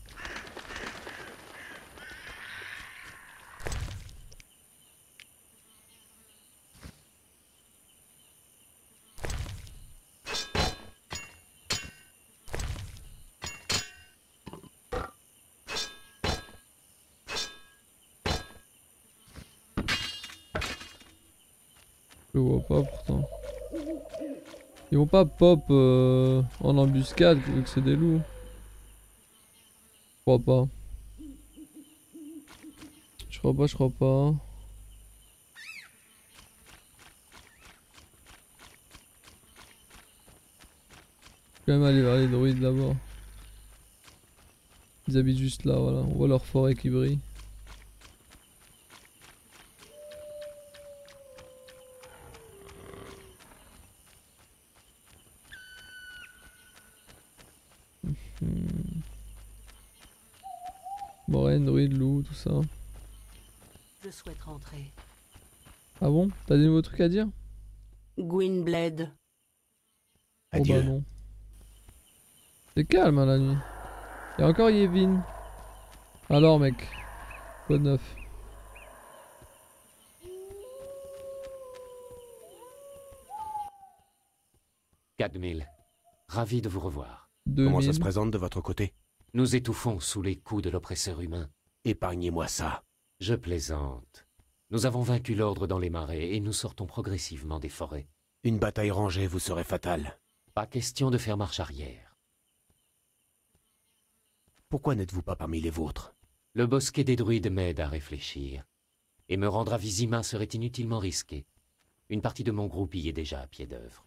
S1: Je le vois pas pourtant. Ils vont pas pop euh, en embuscade vu que c'est des loups. Je crois pas. Je crois pas, je crois pas. Je vais quand même aller vers les druides d'abord. Ils habitent juste là, voilà. On voit leur forêt qui brille. Warren, druide, loup, tout ça.
S12: Je souhaite rentrer.
S1: Ah bon? T'as des nouveaux trucs à dire?
S12: Gwynblade.
S1: Oh bah non. C'est calme hein, la nuit. Et encore Yevin. Alors mec, quoi de neuf?
S13: Cadmil, ravi de vous revoir.
S1: deux
S6: Comment
S1: mille.
S6: ça se présente de votre côté?
S13: Nous étouffons sous les coups de l'oppresseur humain.
S6: Épargnez-moi ça.
S13: Je plaisante. Nous avons vaincu l'ordre dans les marais et nous sortons progressivement des forêts.
S6: Une bataille rangée vous serait fatale.
S13: Pas question de faire marche arrière.
S6: Pourquoi n'êtes-vous pas parmi les vôtres?
S13: Le bosquet des druides m'aide à réfléchir. Et me rendre à Vizima serait inutilement risqué. Une partie de mon groupe y est déjà à pied d'œuvre.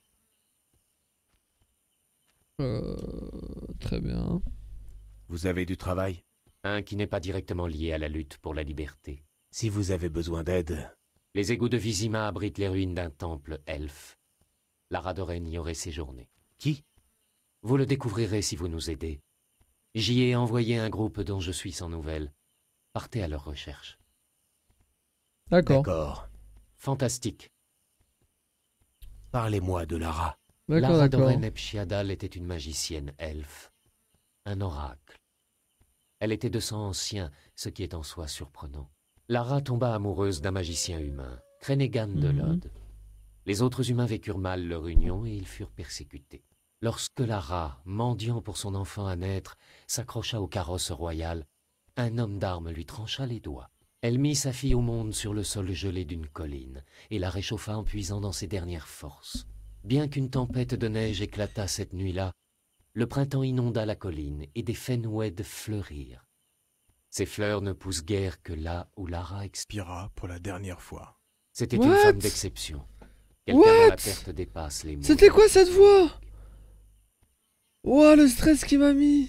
S1: Euh, très bien.
S6: Vous avez du travail?
S13: Un qui n'est pas directement lié à la lutte pour la liberté.
S6: Si vous avez besoin d'aide...
S13: Les égouts de Vizima abritent les ruines d'un temple elfe. Lara Dorren y aurait séjourné.
S6: Qui?
S13: Vous le découvrirez si vous nous aidez. J'y ai envoyé un groupe dont je suis sans nouvelles. Partez à leur recherche.
S1: D'accord.
S6: D'accord.
S13: Fantastique.
S6: Parlez-moi de Lara.
S1: D'accord,
S13: Lara
S1: d'accord.
S13: Dorren Epchiadal était une magicienne elfe. Un oracle. Elle était de sang ancien, ce qui est en soi surprenant. Lara tomba amoureuse d'un magicien humain, Krenegan de
S1: Mhm.
S13: Lod. Les autres humains vécurent mal leur union et ils furent persécutés. Lorsque Lara, mendiant pour son enfant à naître, s'accrocha au carrosse royal, un homme d'armes lui trancha les doigts. Elle mit sa fille au monde sur le sol gelé d'une colline et la réchauffa en puisant dans ses dernières forces. Bien qu'une tempête de neige éclatât cette nuit-là, le printemps inonda la colline et des fenouèdes fleurirent. Ces fleurs ne poussent guère que là où Lara expira
S14: pour la dernière fois.
S13: C'était
S1: What?
S13: une femme d'exception. Quelqu'un dont la
S1: What?
S13: perte dépasse les mots.
S1: C'était quoi cette voix? Ouah, le stress qu'il m'a mis.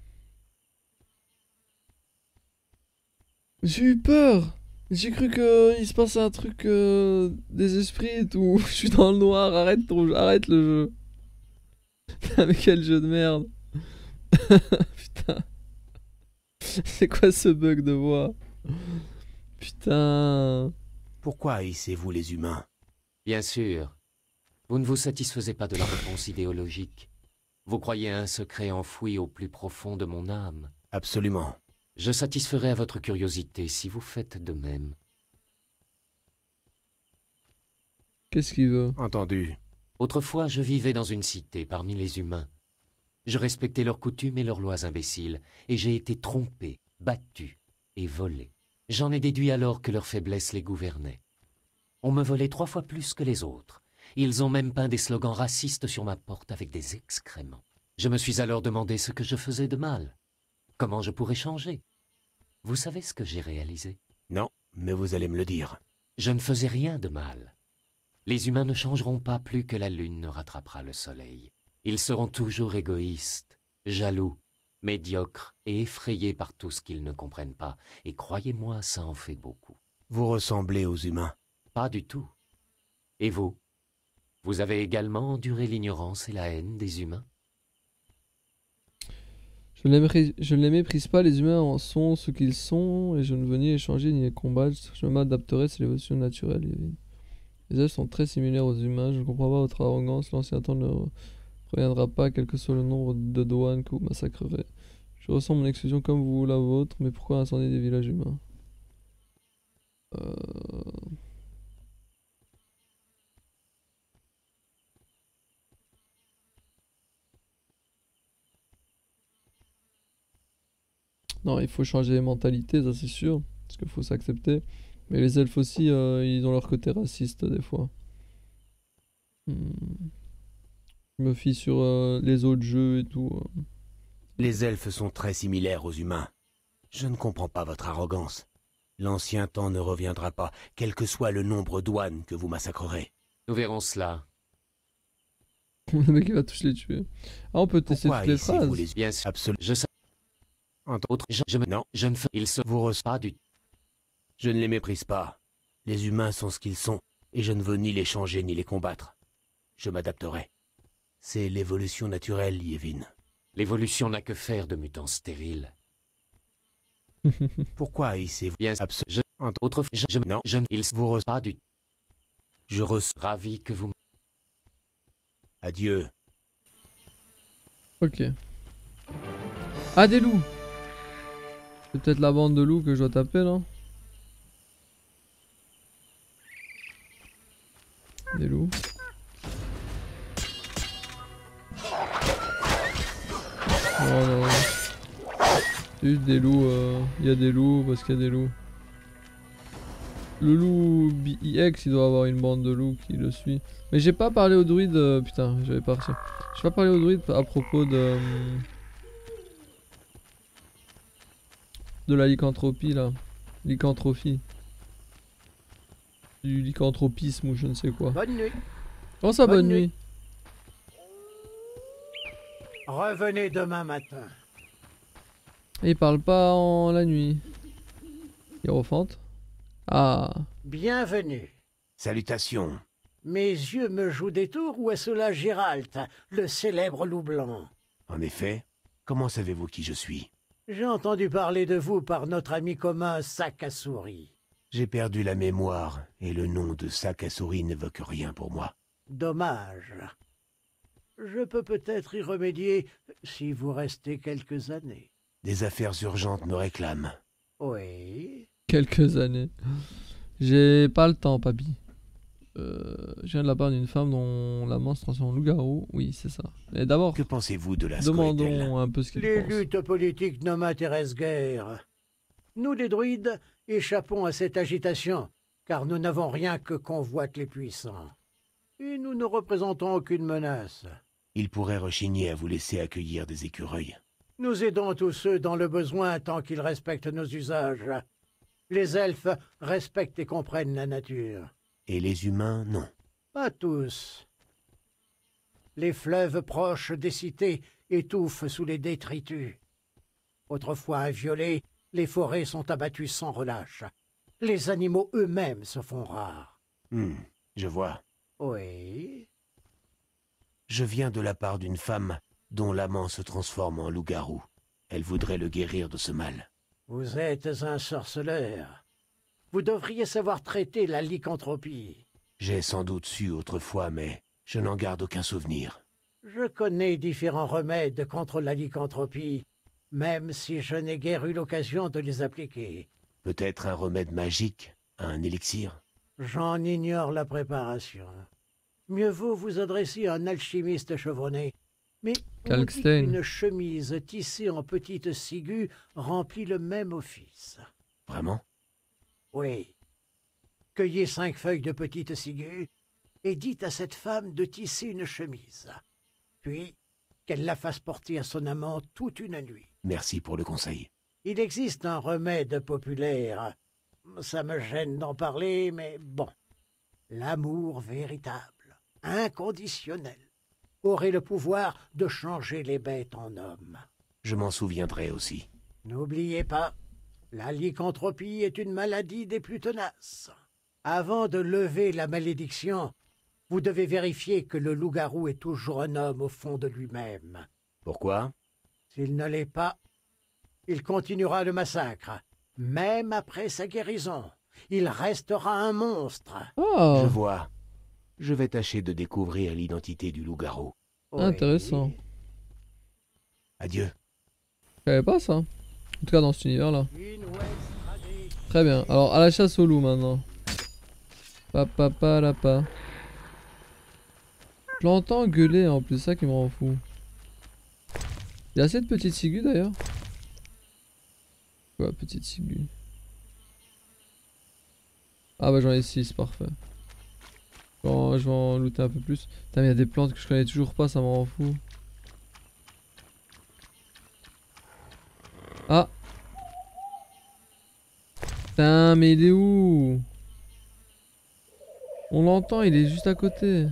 S1: J'ai eu peur. J'ai cru qu'il se passait un truc euh, des esprits et tout. Je suis dans le noir, arrête ton arrête le jeu. Mais quel jeu de merde. Putain. C'est quoi ce bug de voix? Putain.
S6: Pourquoi haïssez-vous les humains?
S13: Bien sûr. Vous ne vous satisfaisez pas de la réponse idéologique. Vous croyez à un secret enfoui au plus profond de mon âme.
S6: Absolument.
S13: Je satisferai à votre curiosité si vous faites de même.
S1: Qu'est-ce qu'il veut?
S6: Entendu.
S13: Autrefois, je vivais dans une cité parmi les humains. Je respectais leurs coutumes et leurs lois imbéciles, et j'ai été trompé, battu et volé. J'en ai déduit alors que leur faiblesse les gouvernait. On me volait trois fois plus que les autres. Ils ont même peint des slogans racistes sur ma porte avec des excréments. Je me suis alors demandé ce que je faisais de mal. Comment je pourrais changer? Vous savez ce que j'ai réalisé?
S6: Non, mais vous allez me le dire.
S13: Je ne faisais rien de mal. Les humains ne changeront pas plus que la lune ne rattrapera le soleil. Ils seront toujours égoïstes, jaloux, médiocres et effrayés par tout ce qu'ils ne comprennent pas. Et croyez-moi, ça en fait beaucoup.
S6: Vous ressemblez aux humains.
S13: Pas du tout. Et vous? Vous avez également enduré l'ignorance et la haine des humains?
S1: Je ne les méprise- je ne les méprise pas, les humains en sont ce qu'ils sont, et je ne veux ni les changer ni les combattre. Je m'adapterai, c'est l'évolution naturelle. Yevin. Les elfes sont très similaires aux humains, je ne comprends pas votre arrogance, l'ancien temps ne reviendra pas, quel que soit le nombre de douanes que vous massacrerez. Je ressens mon exclusion comme vous la vôtre, mais pourquoi incendier des villages humains? Euh... Non, il faut changer les mentalités, ça c'est sûr, parce qu'il faut s'accepter. Mais les elfes aussi, euh, ils ont leur côté raciste des fois. Hmm. Je me fie sur euh, les autres jeux et tout. euh.
S6: Les elfes sont très similaires aux humains. Je ne comprends pas votre arrogance. L'ancien temps ne reviendra pas, quel que soit le nombre douanes que vous massacrerez.
S13: Nous verrons cela.
S1: Le mec il va tous les tuer. Ah, on peut tester
S6: Pourquoi
S1: toutes les
S6: haïssez-vous
S1: phrases.
S6: les
S13: Bien sûr.
S6: Absolument.
S13: Je sais. Autre, je, je, me-
S6: Non,
S13: je ne fais. Ils se
S6: vous res-
S13: pas du.
S6: Je ne les méprise pas. Les humains sont ce qu'ils sont, et je ne veux ni les changer ni les combattre. Je m'adapterai. C'est l'évolution naturelle, Yevin.
S13: L'évolution n'a que faire de mutants stériles.
S6: Pourquoi haïssez-vous
S13: Bien, je, entre autres, je, je,
S6: Non,
S13: je, il vous reçoit pas du
S6: je reçois.
S13: ravi que vous.
S6: Adieu.
S1: Ok. Ah, des loups. C'est peut-être la bande de loups que je dois taper, non? Des loups. Non, non, non. C'est juste des loups. Il euh, y a des loups parce qu'il y a des loups. Le loup B I X, il doit avoir une bande de loups qui le suit. Mais j'ai pas parlé au druide. Euh, putain, j'avais pas reçu. J'ai pas parlé au druide à propos de. Euh, de la lycanthropie là. Lycanthropie. Du lycanthropisme ou je ne sais quoi.
S8: Bonne nuit.
S1: Comment ça, bonne,
S8: Bonne
S1: nuit,
S8: nuit. Revenez demain matin.
S1: Et il parle pas en la nuit. Hiérophante. Ah.
S8: Bienvenue.
S6: Salutations.
S8: Mes yeux me jouent des tours ou est-ce là Géralt, le célèbre loup blanc?
S6: En effet, comment savez-vous qui je suis?
S8: J'ai entendu parler de vous par notre ami commun Sac à souris.
S6: J'ai perdu la mémoire et le nom de Sac à souris n'évoque rien pour moi.
S8: Dommage. Je peux peut-être y remédier si vous restez quelques années.
S6: Des affaires urgentes me réclament.
S8: Oui.
S1: Quelques années. J'ai pas le temps, papy. Euh, je viens de la part d'une femme dont l'amant se transforme en loup-garou. Oui, c'est ça. Mais d'abord,
S6: que pensez-vous de la
S1: demandons un peu ce qu'il
S8: Les
S1: pense.
S8: luttes politiques ne m'intéressent guère. Nous, les druides, échappons à cette agitation, car nous n'avons rien que convoitent les puissants. Et nous ne représentons aucune menace.
S6: Il pourrait rechigner à vous laisser accueillir des écureuils.
S8: Nous aidons tous ceux dans le besoin tant qu'ils respectent nos usages. Les elfes respectent et comprennent la nature.
S6: Et les humains, non.
S8: Pas tous. Les fleuves proches des cités étouffent sous les détritus. Autrefois inviolées, les forêts sont abattues sans relâche. Les animaux eux-mêmes se font rares.
S6: Hmm, je vois.
S8: Oui.
S6: Je viens de la part d'une femme dont l'amant se transforme en loup-garou. Elle voudrait le guérir de ce mal.
S8: Vous êtes un sorceleur. Vous devriez savoir traiter la lycanthropie.
S6: J'ai sans doute su autrefois, mais je n'en garde aucun souvenir.
S8: Je connais différents remèdes contre la lycanthropie, même si je n'ai guère eu l'occasion de les appliquer.
S6: Peut-être un remède magique, un élixir?
S8: J'en ignore la préparation. Mieux vaut vous adresser à un alchimiste chevronné. Mais on dit qu'une chemise tissée en petites ciguës remplit le même office.
S6: Vraiment?
S8: Oui. Cueillez cinq feuilles de petites ciguës et dites à cette femme de tisser une chemise. Puis, qu'elle la fasse porter à son amant toute une nuit.
S6: Merci pour le conseil.
S8: Il existe un remède populaire. Ça me gêne d'en parler, mais bon. L'amour véritable, inconditionnel, aurait le pouvoir de changer les bêtes en hommes.
S6: Je m'en souviendrai aussi.
S8: N'oubliez pas, la lycanthropie est une maladie des plus tenaces. Avant de lever la malédiction, vous devez vérifier que le loup-garou est toujours un homme au fond de lui-même.
S6: Pourquoi?
S8: S'il ne l'est pas, il continuera le massacre. Même après sa guérison, il restera un monstre.
S1: Oh.
S6: Je vois. Je vais tâcher de découvrir l'identité du loup-garou.
S1: Oui. Intéressant.
S6: Adieu.
S1: Je savais pas ça. En tout cas dans cet univers-là. Très bien. Alors à la chasse au loup maintenant. Papa pa. Je l'entends gueuler en plus, ça qui me rend fou. Il y a assez de petites ciguës d'ailleurs. Quoi, petite ciguë? Ah bah j'en ai six, parfait. Bon, je vais en looter un peu plus. Putain mais il y a des plantes que je connais toujours pas, ça me rend fou. Ah. Putain mais il est où? On l'entend, il est juste à côté.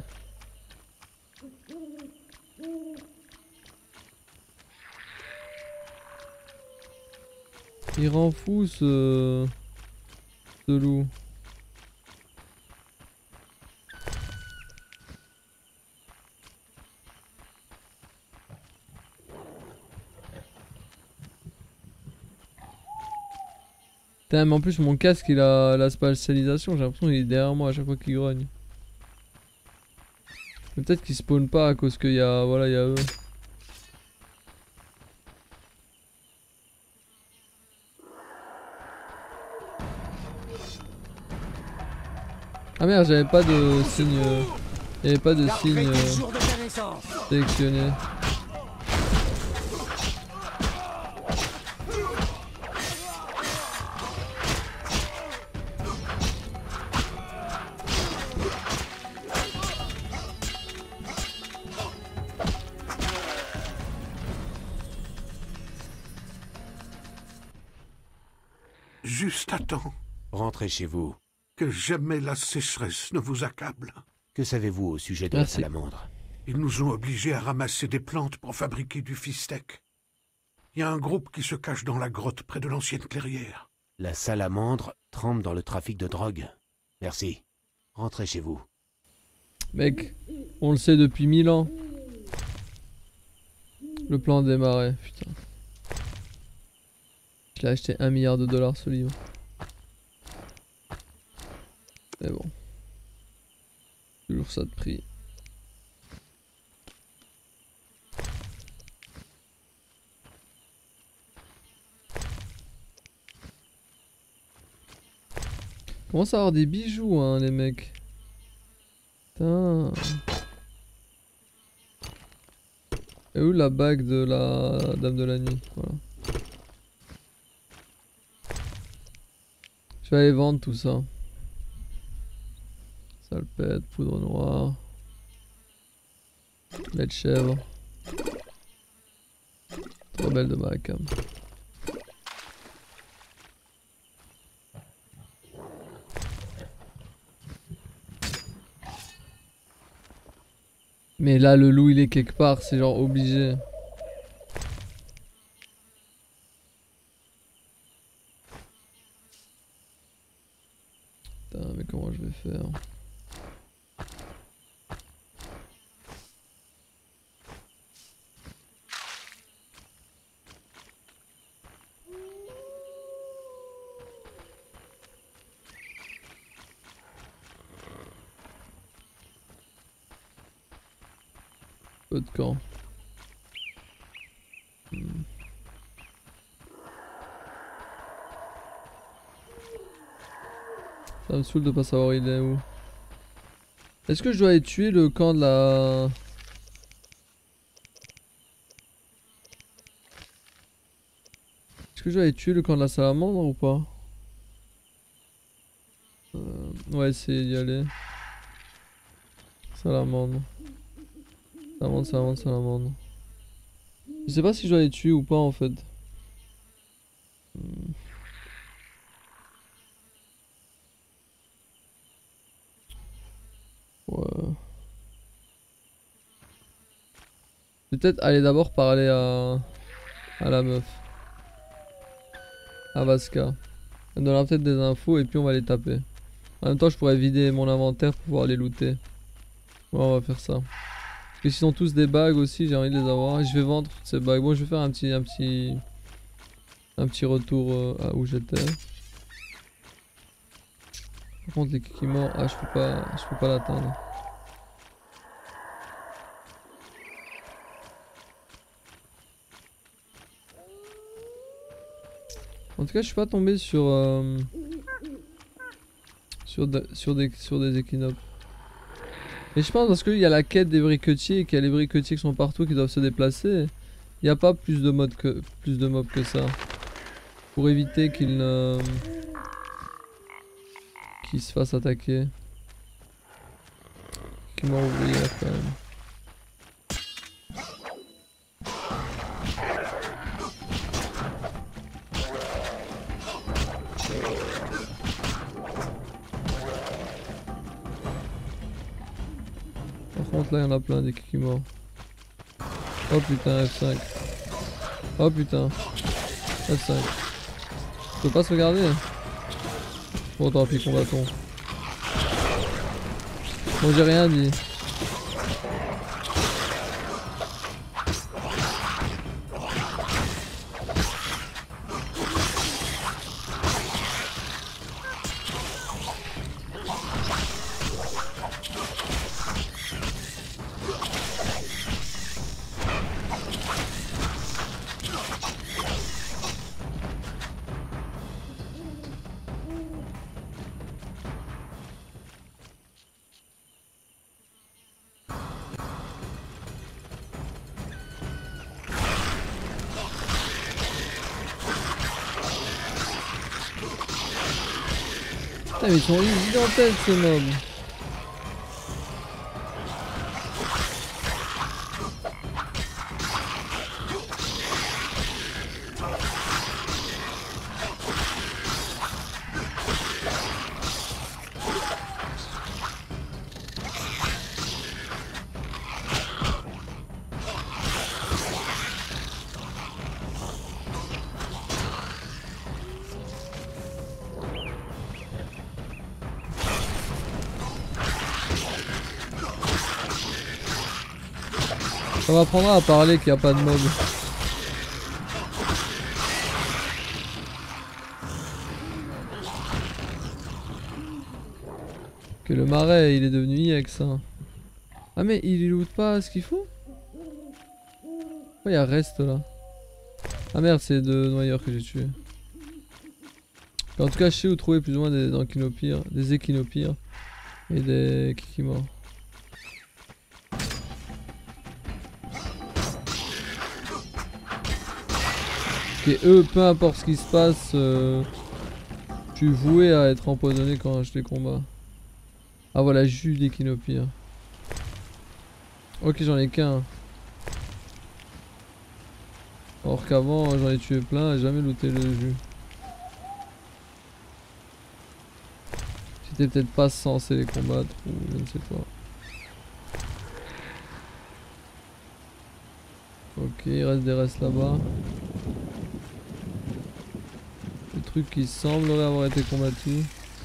S1: Il rend fou ce... ce loup. Putain, mais en plus mon casque il a la spatialisation, j'ai l'impression qu'il est derrière moi à chaque fois qu'il grogne. Mais peut-être qu'il spawn pas à cause qu'il y a... Voilà, il y a eux. Ah merde, j'avais pas de signe... Euh... Il n'y avait pas de signe euh... sélectionné.
S14: Juste à temps.
S6: Rentrez chez vous.
S14: Que jamais la sécheresse ne vous accable.
S6: Que savez-vous au sujet de
S1: Merci.
S6: la salamandre?
S14: Ils nous ont obligés à ramasser des plantes pour fabriquer du fistec. Il y a un groupe qui se cache dans la grotte près de l'ancienne clairière.
S6: La salamandre trempe dans le trafic de drogue. Merci. Rentrez chez vous.
S1: Mec, on le sait depuis mille ans. Le plan des marais, putain. Je l'ai acheté un milliard de dollars ce livre. Mais bon. Toujours ça de prix. Commence à avoir des bijoux hein les mecs. Putain. Et où la bague de la dame de la nuit? Voilà. Je vais aller vendre tout ça. Salpette, poudre noire. Lait de chèvre. Trop belle de Mahakam. Mais là le loup il est quelque part, c'est genre obligé. Putain mais comment je vais faire? Peu de camp. Hmm. Ça me saoule de pas savoir il est où. Est-ce que je dois aller tuer le camp de la... Est-ce que je dois aller tuer le camp de la salamandre ou pas? euh... Ouais, essayer d'y aller. Salamandre. Salamandre, salamandre, salamandre. Je sais pas si je dois les tuer ou pas en fait. Hmm. Ouais. Je vais peut-être aller d'abord parler à... à la meuf. À Vasca. Elle me donnera peut-être des infos et puis on va les taper. En même temps je pourrais vider mon inventaire pour pouvoir les looter. Ouais, on va faire ça. Parce que s'ils ont tous des bagues aussi, j'ai envie de les avoir. Et je vais vendre toutes ces bagues. Bon, je vais faire un petit, un petit, un petit retour euh, à où j'étais. Par contre, les kikis morts, ah, je peux pas, je peux pas l'atteindre. En tout cas, je suis pas tombé sur, euh, sur, de, sur des, sur des équinopes. Et je pense parce qu'il y a la quête des briquetiers et qu'il y a les briquetiers qui sont partout qui doivent se déplacer. Il n'y a pas plus de mobs que, plus de mobs que ça. Pour éviter qu'ils ne... qu'ils se fassent attaquer. Qui m'a oublié quand même. Par contre là il y en a plein des kikis morts. Oh putain F cinq. Oh putain F cinq. Je peux pas sauvegarder. Bon tant pis combattons. Bon j'ai rien dit. Putain, mais ils sont gigantesques ces mobs. Ça m'apprendra à parler qu'il n'y a pas de mob. Que le marais il est devenu I X hein. Ah mais il loot pas ce qu'il faut. Pourquoi il y a reste là? Ah merde, c'est deux noyeurs que j'ai tués. En tout cas je sais où trouver plus ou moins des échinopires, des échinopires et des kikimores. Et eux, peu importe ce qui se passe, euh, je suis voué à être empoisonné quand je les combats. Ah voilà, jus d'échinopire. Ok, j'en ai qu'un. Or qu'avant, j'en ai tué plein et jamais looté le jus. J'étais peut-être pas censé les combattre ou je ne sais pas. Ok, il reste des restes là-bas. Des trucs qui sembleraient avoir été combattus.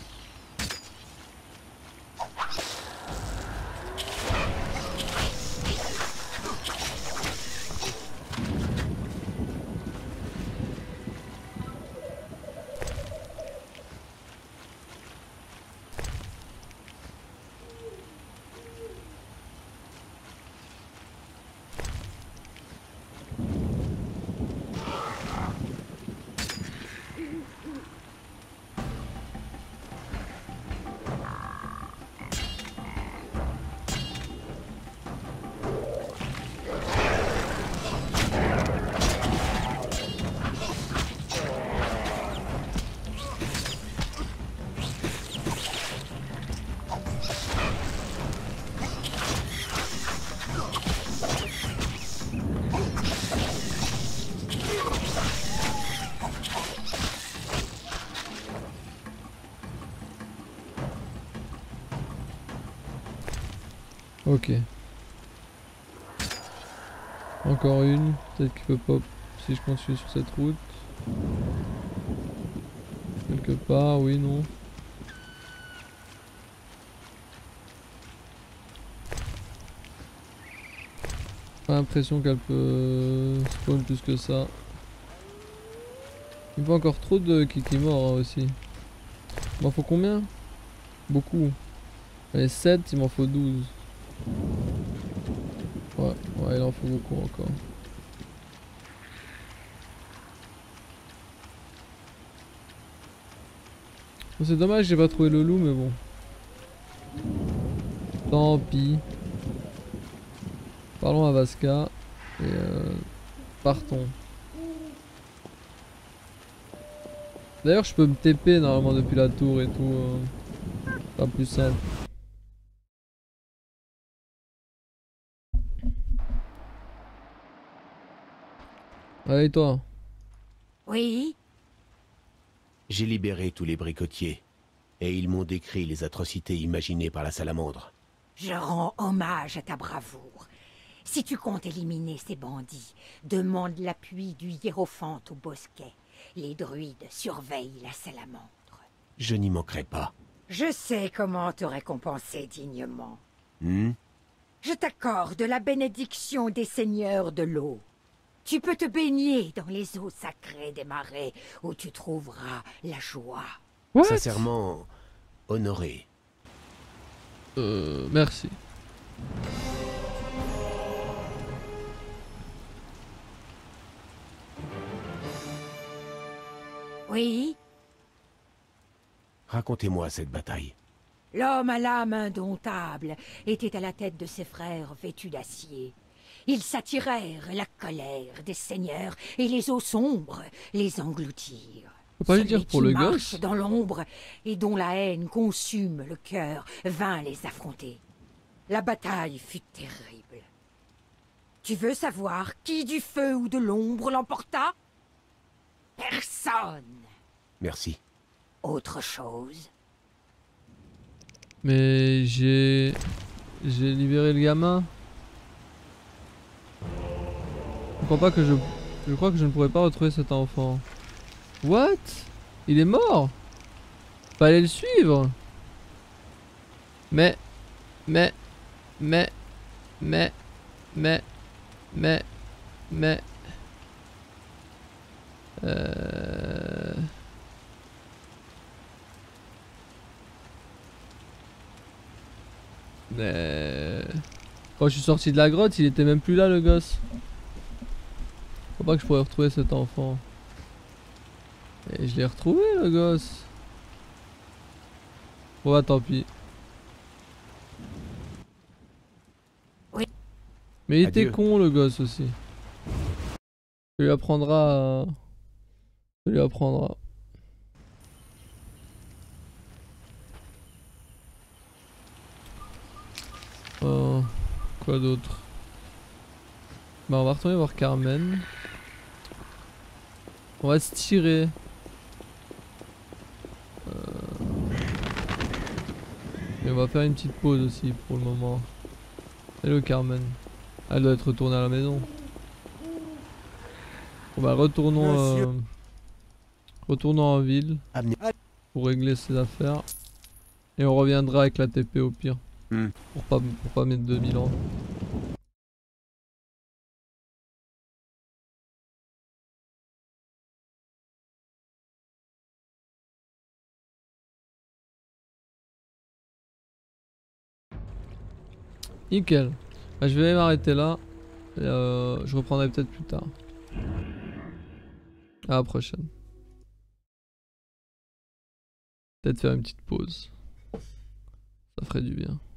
S1: Ok. Encore une. Peut-être qu'il peut pop si je continue sur cette route. Quelque part, oui, non. Pas l'impression qu'elle peut spawn plus que ça. Il me faut encore trop de kikimores hein, aussi. Il m'en faut combien? Beaucoup. Allez, sept, il m'en faut douze. Ouais, ouais, il en faut beaucoup encore. Bon, c'est dommage, j'ai pas trouvé le loup, mais bon. Tant pis. Parlons à Vasca. Et euh, partons. D'ailleurs, je peux me T P normalement depuis la tour et tout. Euh, pas plus simple. Allez toi.
S11: Oui.
S6: J'ai libéré tous les bricotiers, et ils m'ont décrit les atrocités imaginées par la salamandre.
S11: Je rends hommage à ta bravoure. Si tu comptes éliminer ces bandits, demande l'appui du hiérophante au bosquet. Les druides surveillent la salamandre.
S6: Je n'y manquerai pas.
S11: Je sais comment te récompenser dignement.
S6: Hmm?
S11: Je t'accorde la bénédiction des seigneurs de l'eau. Tu peux te baigner dans les eaux sacrées des marais où tu trouveras la joie.
S1: What?
S6: Sincèrement, honoré.
S1: Euh, merci.
S11: Oui?
S6: Racontez-moi cette bataille.
S11: L'homme à l'âme indomptable était à la tête de ses frères vêtus d'acier. Ils s'attirèrent la colère des seigneurs et les eaux sombres les engloutirent.
S1: Faut pas lui
S11: Celui
S1: dire pour
S11: qui
S1: le
S11: marche
S1: gosse.
S11: dans l'ombre et dont la haine consume le cœur vint les affronter. La bataille fut terrible. Tu veux savoir qui du feu ou de l'ombre l'emporta? Personne.
S6: Merci.
S11: Autre chose?
S1: Mais j'ai... J'ai libéré le gamin. Je crois pas que je... Je crois que je ne pourrais pas retrouver cet enfant. What? Il est mort? Fallait le suivre. Mais... Mais... Mais... Mais... Mais... Mais... Mais... Euh... Mais... Quand je suis sorti de la grotte, il était même plus là, le gosse. Faut pas que je pourrais retrouver cet enfant. Et je l'ai retrouvé, le gosse. Bon bah tant pis.
S11: Oui.
S1: Mais il
S6: Adieu.
S1: était con, le gosse aussi. Ça lui apprendra à... Ça lui apprendra. Euh, quoi d'autre? Bah on va retourner voir Carmen. On va se tirer. Euh... Et on va faire une petite pause aussi pour le moment. Hello Carmen. Elle doit être retournée à la maison. On va retournons, euh... retournons en ville pour régler ses affaires. Et on reviendra avec la T P au pire.
S6: Mm.
S1: Pour pas, pour pas mettre deux mille ans. Nickel. Bah, je vais m'arrêter là. Et euh, je reprendrai peut-être plus tard. À la prochaine. Peut-être faire une petite pause. Ça ferait du bien.